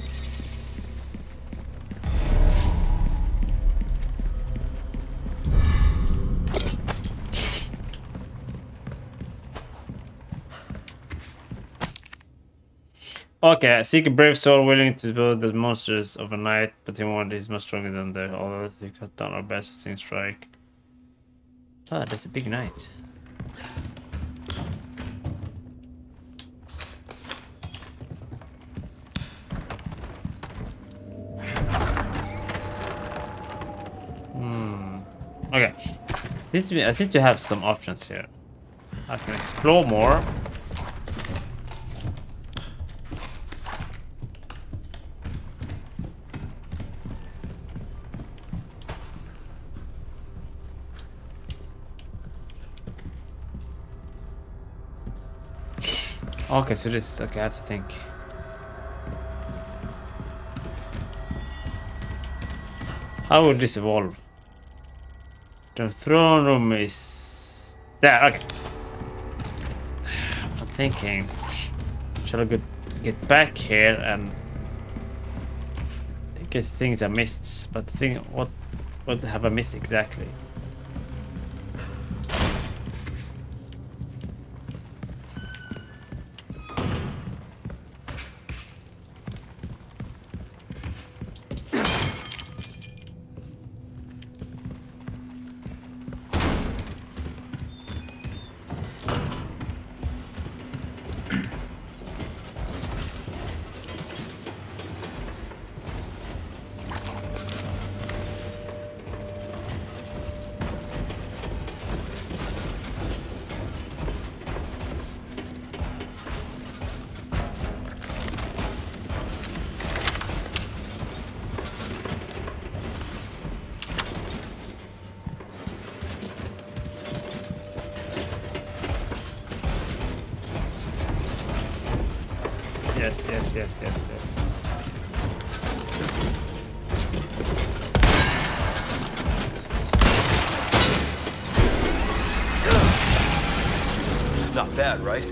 Speaker 1: Okay, seek a brave soul willing to build the monsters of a night, but he warned he's much stronger than the others. We cut down our best with Sing Strike. Oh, that's a big night. Hmm. Okay. This I seem to have some options here. I can explore more. Okay, so this is okay. I have to think. How will this evolve? The throne room is there. Okay. I'm thinking. Shall I get get back here and get things I missed? But the thing, what what have I missed exactly? Yes, yes, yes, yes, yes.
Speaker 3: Not bad, right?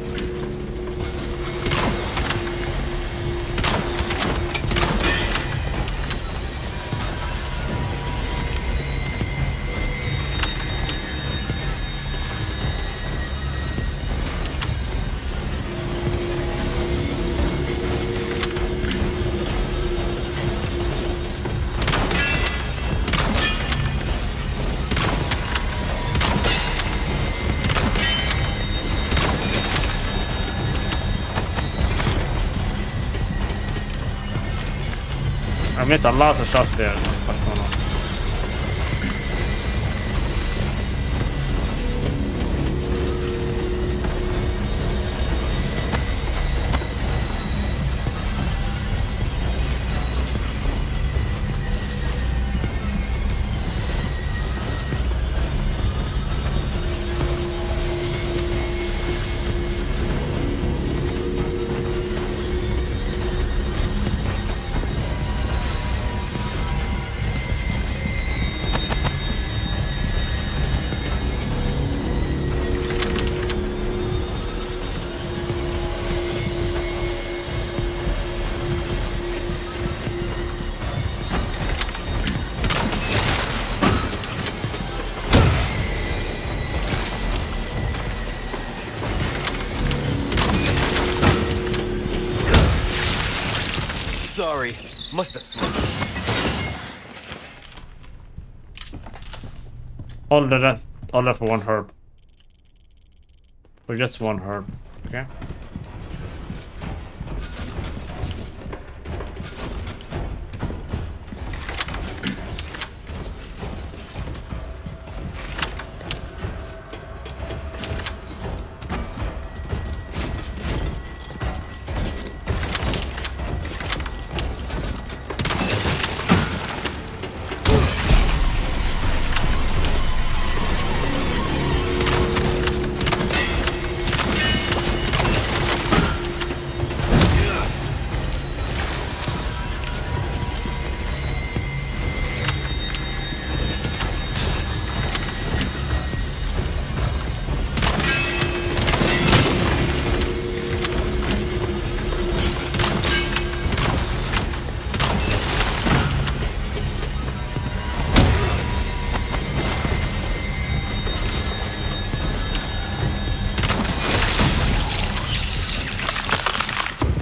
Speaker 1: I missed a lot of shots there. What's going on?
Speaker 3: Sorry, must have slipped.
Speaker 1: All the left, all left for one herb. For just one herb, okay?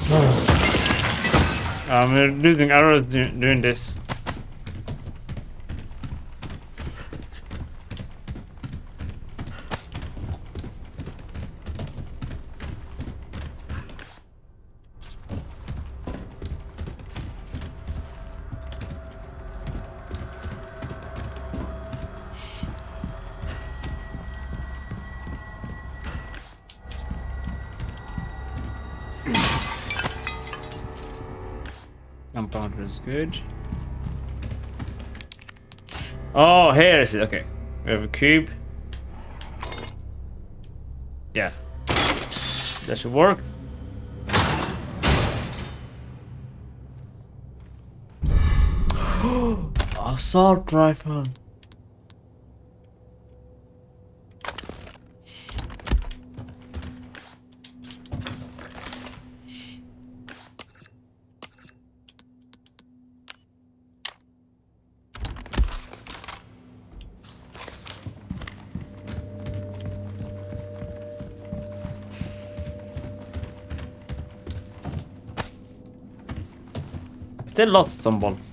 Speaker 1: I'm losing arrows do doing this. Gunpowder is good. Oh, here is it. Okay, we have a cube. Yeah, that should work. Assault rifle. Still lost some bolts.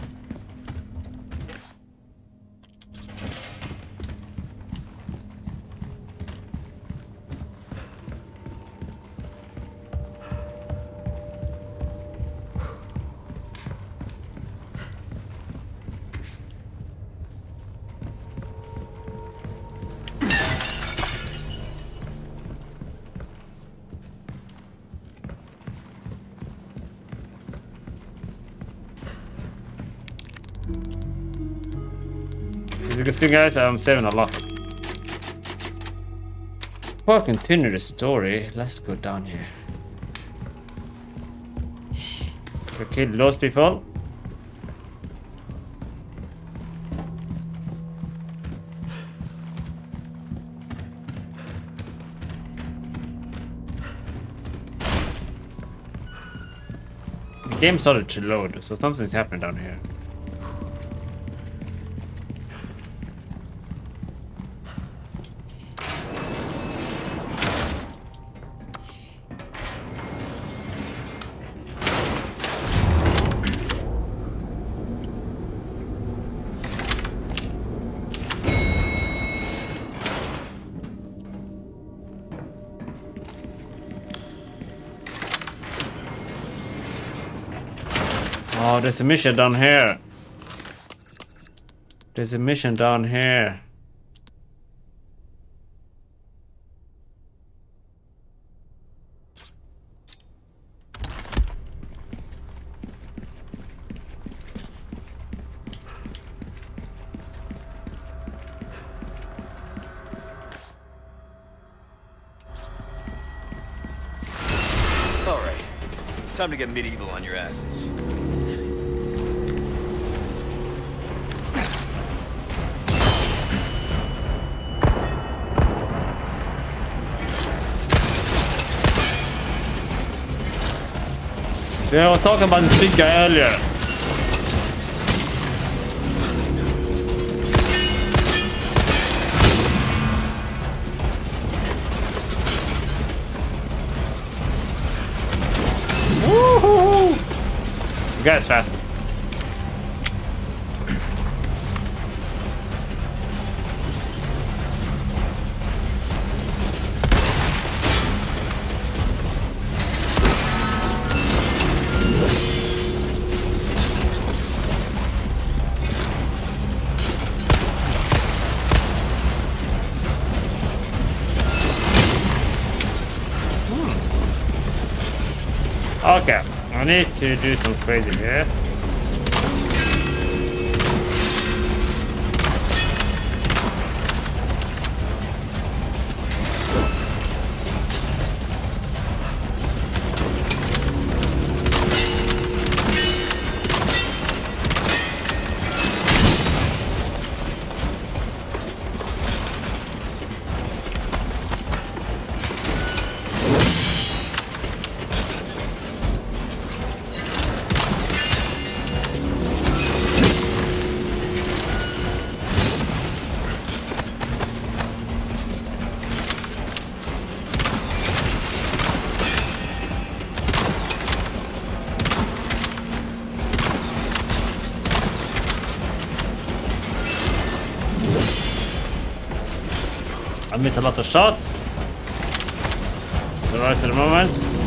Speaker 1: As you can see, guys, I'm saving a lot. Before I continue the story, let's go down here. We killed those people. The game started to load, so something's happening down here. Oh, there's a mission down here. There's a mission down here.
Speaker 3: All right, time to get medieval on your asses.
Speaker 1: Yeah, I was talking about the big guy earlier. Woohoo! The guy's fast. Okay, I need to do some crazy here. I missed a lot of shots. So right at the moment.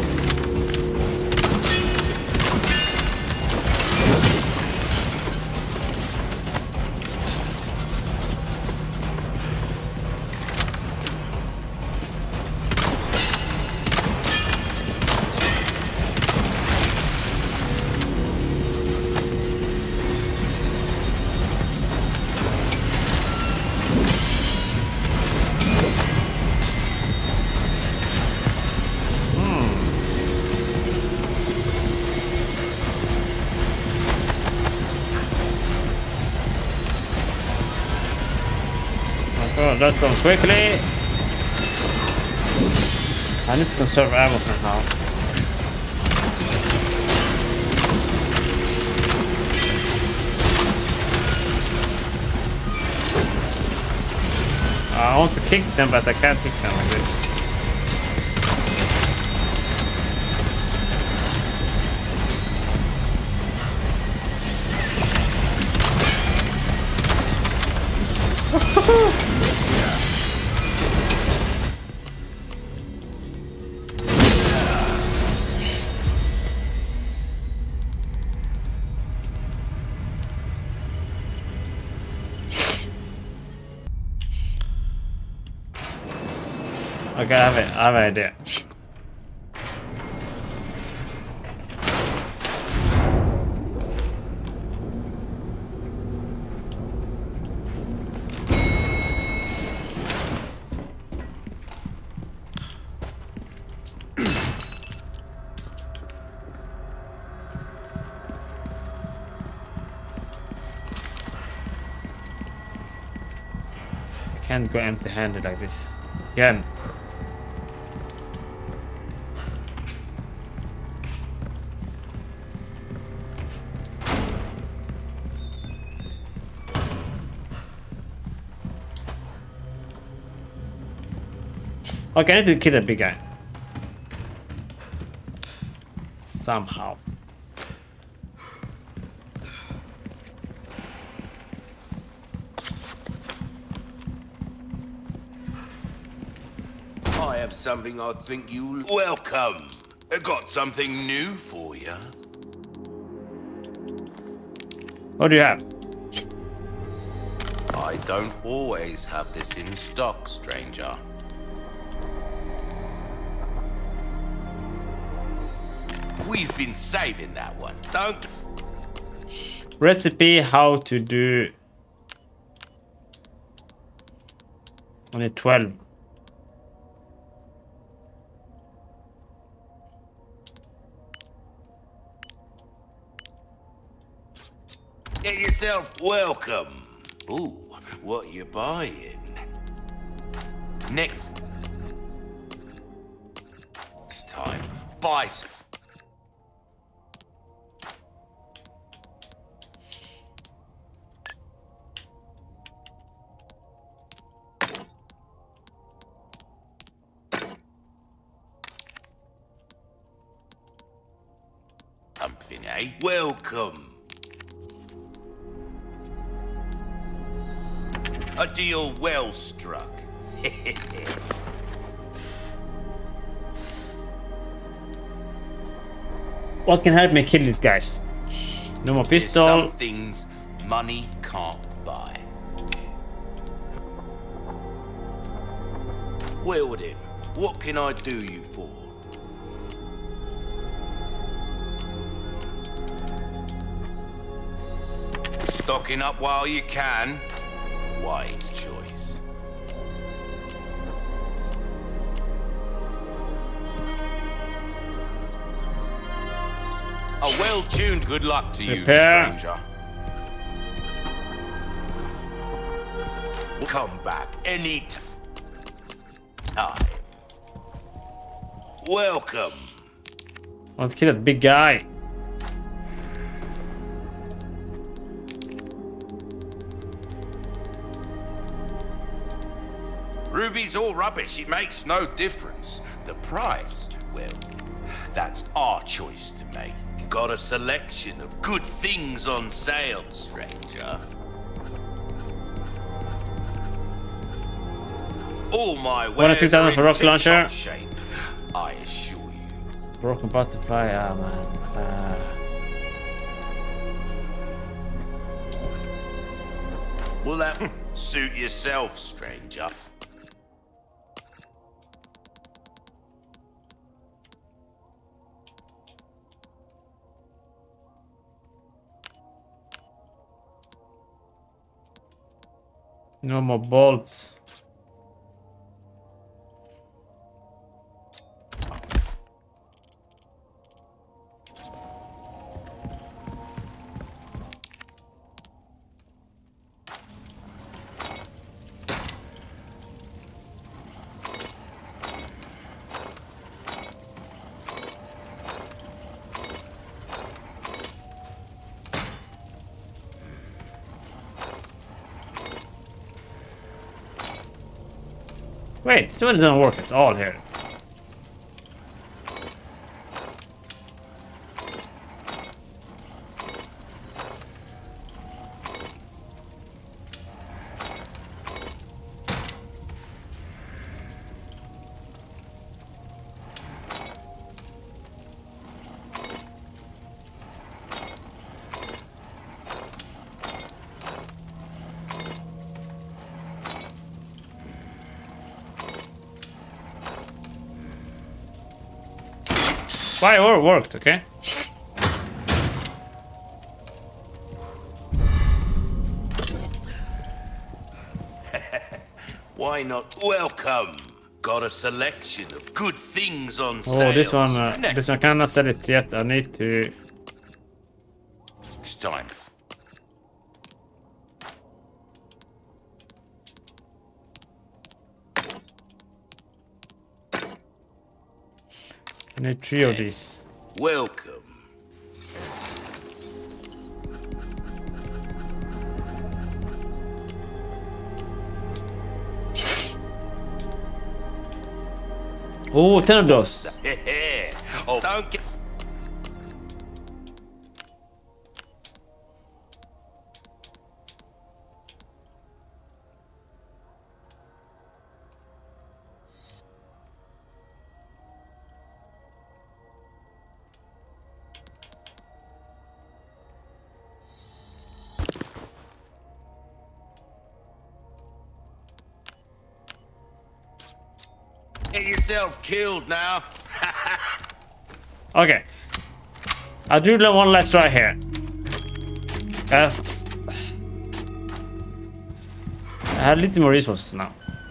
Speaker 1: Oh, that goes quickly. I need to conserve ammo somehow. I want to kick them, but I can't kick them like this. Okay, I have it. I have an idea. I can't go empty-handed like this. Again. Okay, I need to kill that big guy. Somehow.
Speaker 2: I have something I think you'll welcome. I got something new for you.
Speaker 1: What do you have?
Speaker 2: I don't always have this in stock, stranger. We've been saving that one, don't?
Speaker 1: Recipe how to do only twelve.
Speaker 2: Get yourself welcome. Ooh, what you buying? Next, next time, buy some. Something, eh? Welcome. A deal well struck.
Speaker 1: What can help me kill these guys? No more pistol.
Speaker 2: There's some things money can't buy. Well then, what can I do you for? Stocking up while you can. Wise choice. A well-tuned good luck to you,
Speaker 1: Repair.
Speaker 2: stranger. Come back any time. Welcome.
Speaker 1: I want to kill that big guy.
Speaker 2: Ruby's all rubbish, it makes no difference. The price, well, that's our choice to make. Got a selection of good things on sale, stranger. All my
Speaker 1: One
Speaker 2: wares
Speaker 1: six
Speaker 2: are
Speaker 1: thousand
Speaker 2: in
Speaker 1: for rocket
Speaker 2: tip-top
Speaker 1: launcher.
Speaker 2: shape, I assure you.
Speaker 1: Broken butterfly, ah man. Uh,
Speaker 2: Will that suit yourself, stranger?
Speaker 1: no more bolts. Wait, still doesn't work at all here. Why or worked, okay?
Speaker 2: Why not? Welcome. Got a selection of good things on sale.
Speaker 1: Oh, this one, uh, this one cannot sell it yet. I need to.
Speaker 2: It's time.
Speaker 1: I need three of these.
Speaker 2: Welcome.
Speaker 1: Oh, ten of those.
Speaker 2: Oh, don't get. Get yourself killed now.
Speaker 1: Okay. I'll do the one last try here. Uh, I have a little more resources now.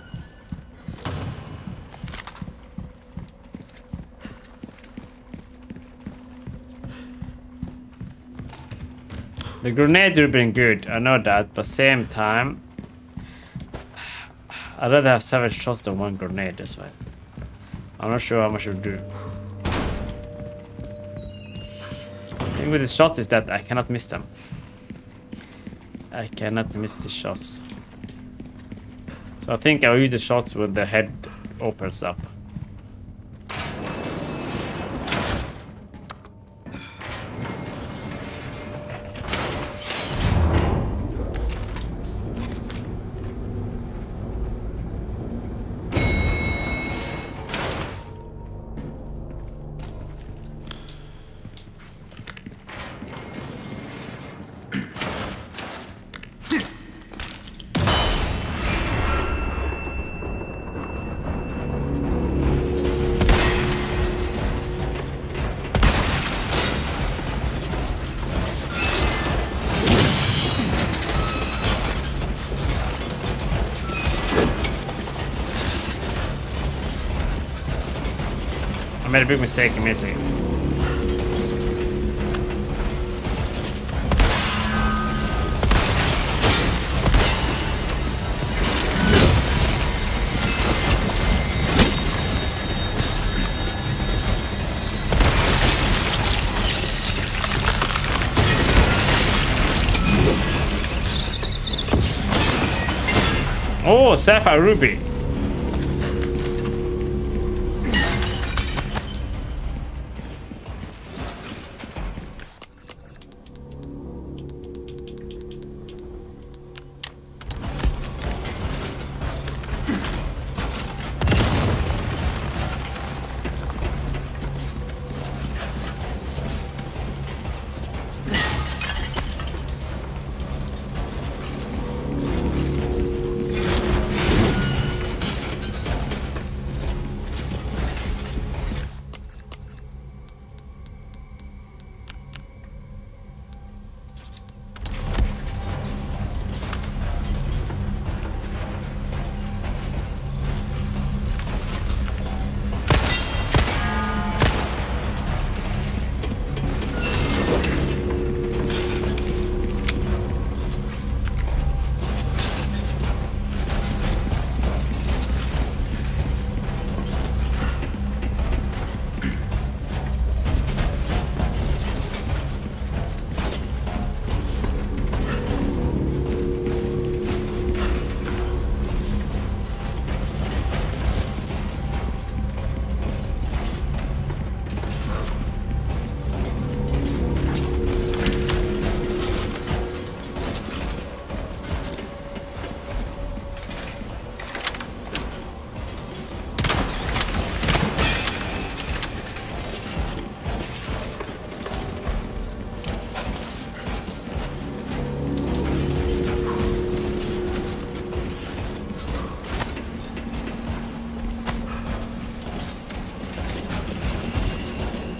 Speaker 1: The grenade would have been good, I know that, but same time I'd rather have seven shots than one grenade this way. I'm not sure how much it would do. The thing with the shots is that I cannot miss them. I cannot miss the shots. So I think I'll use the shots when the head opens up. I made a big mistake immediately. Oh, Sapphire Ruby.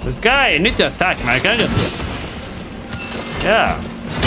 Speaker 1: This guy need to attack, man. Can I just... Yeah.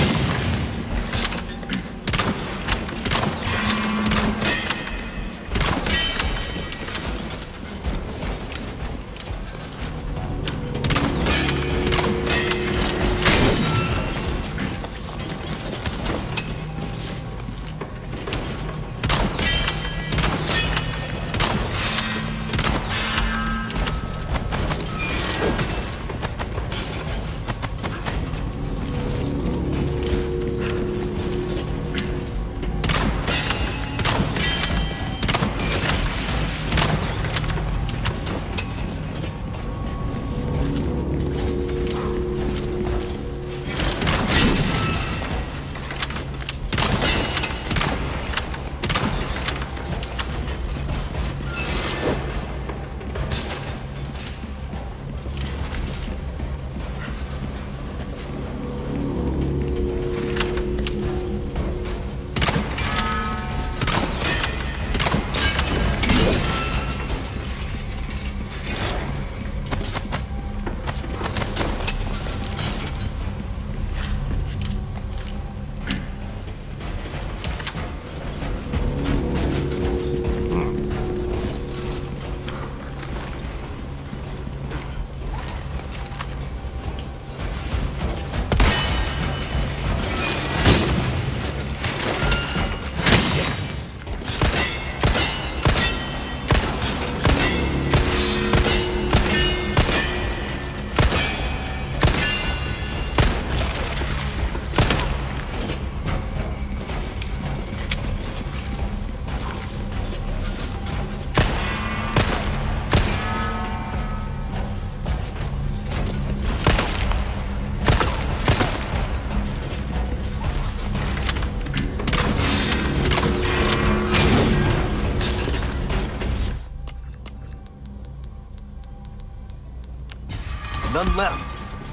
Speaker 7: None left.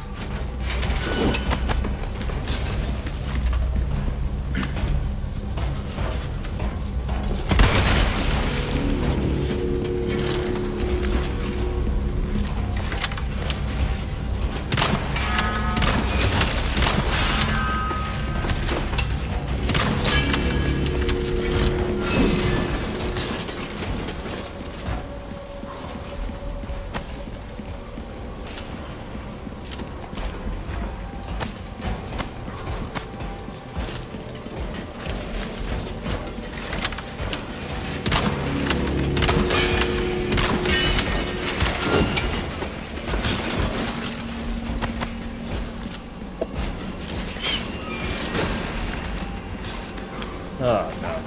Speaker 1: Oh no.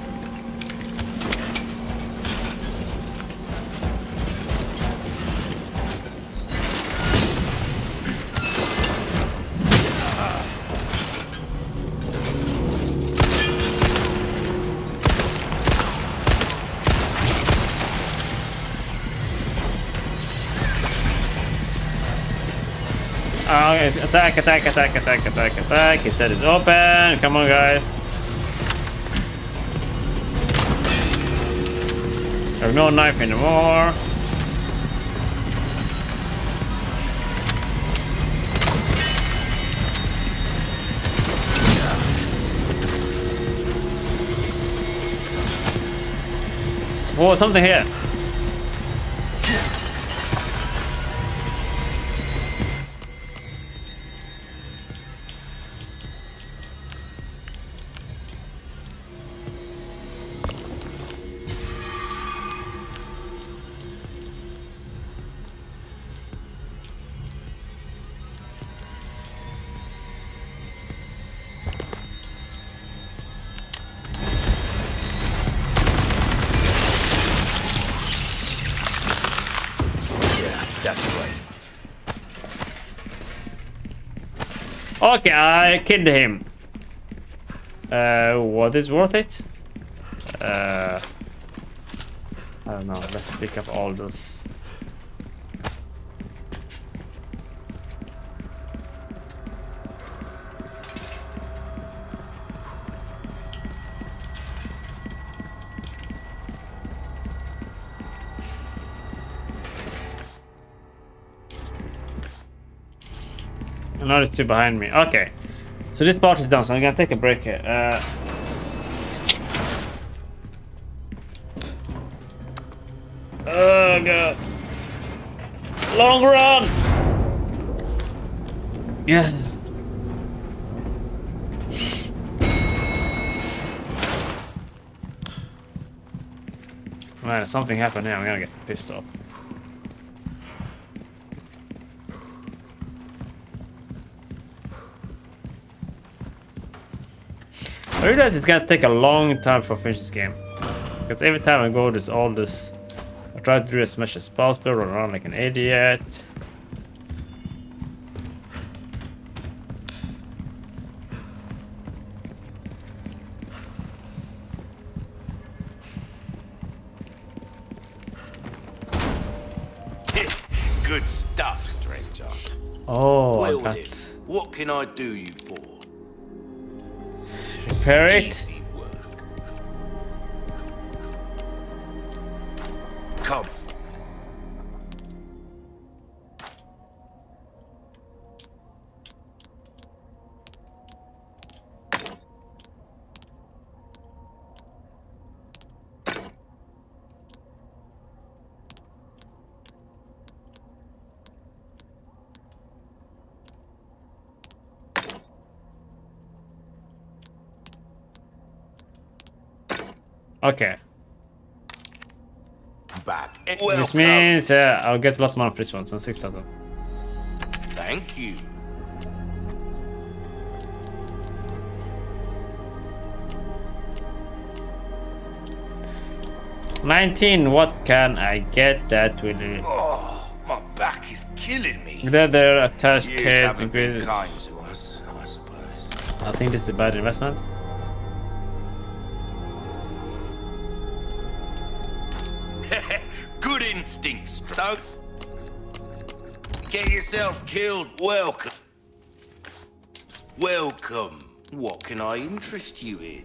Speaker 1: Oh, okay. Attack, attack, attack, attack, attack, attack. He said it's open. Come on, guys. I have no knife anymore. Oh, something here.
Speaker 7: That's right.
Speaker 1: Okay, I killed him. Uh, what is worth it? Uh, I don't know. Let's pick up all those. Now there's two behind me. Okay. So this part is done, so I'm gonna take a break here. Uh, oh god. Long run! Yeah. Man, something happened here. I'm gonna get pissed off. I realize it's gonna take a long time for finish this game. Because every time I go, there's all this. I try to do as much as possible, run around like an idiot.
Speaker 2: Good stuff, stranger.
Speaker 1: Oh,
Speaker 2: Well
Speaker 1: that.
Speaker 2: then, what can I do you for?
Speaker 1: Repair it.
Speaker 2: Easy work. Come.
Speaker 1: Okay.
Speaker 2: Back.
Speaker 1: This
Speaker 2: Welcome.
Speaker 1: means uh, I'll get a lot more for this one, so six thousand.
Speaker 2: Thank you.
Speaker 1: nineteen, what can I get that will...
Speaker 2: Oh, my back is killing me.
Speaker 1: Leather, attached
Speaker 2: Years
Speaker 1: case,
Speaker 2: haven't been
Speaker 1: ingredients.
Speaker 2: kind to us, I suppose.
Speaker 1: I think this is a bad investment.
Speaker 2: Good instincts, Doug. Get yourself killed. Welcome. Welcome. What can I interest you in?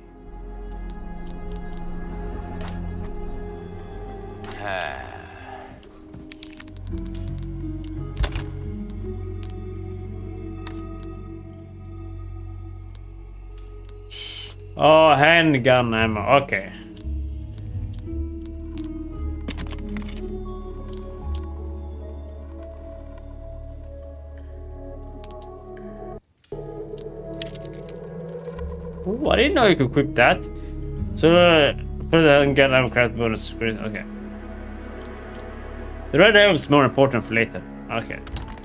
Speaker 2: Ah.
Speaker 1: Oh, handgun ammo. Okay. Ooh, I didn't know you could equip that. So, uh, put the handgun ammo craft bonus. Okay. The red arrow is more important for later. Okay.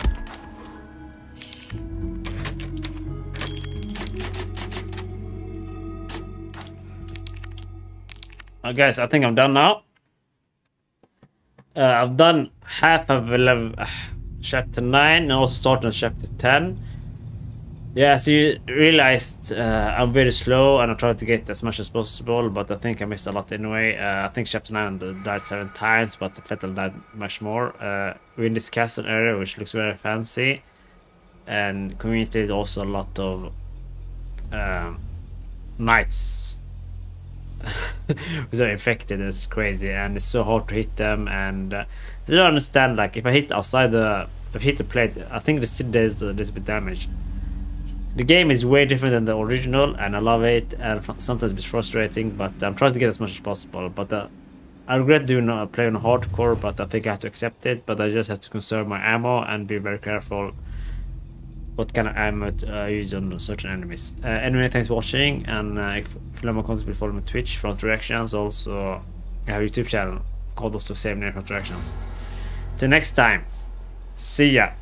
Speaker 1: Uh, guys, I think I'm done now. Uh, I've done half of level, uh, chapter nine and also started on chapter ten. Yeah, as you realized, uh, I'm very slow and I try to get as much as possible, but I think I missed a lot anyway. Uh, I think chapter nine I died seven times, but I felt I died much more. Uh, we're in this castle area, which looks very fancy, and communicated also a lot of um, knights. They're infected. It's crazy, and it's so hard to hit them. And uh, I don't understand. Like, if I hit outside the, if I hit the plate, I think the city does a little bit damage. The game is way different than the original, and I love it. And sometimes it's frustrating, but I'm trying to get as much as possible. But uh, I regret doing uh, playing on hardcore, but I think I have to accept it. But I just have to conserve my ammo and be very careful what kind of ammo to uh, use on certain enemies. Uh, anyway, thanks for watching, and uh, if, if you love my content, please follow me on Twitch, Ferontereactions. Also, I have a YouTube channel called also the same name, Ferontereactions. Till next time, see ya!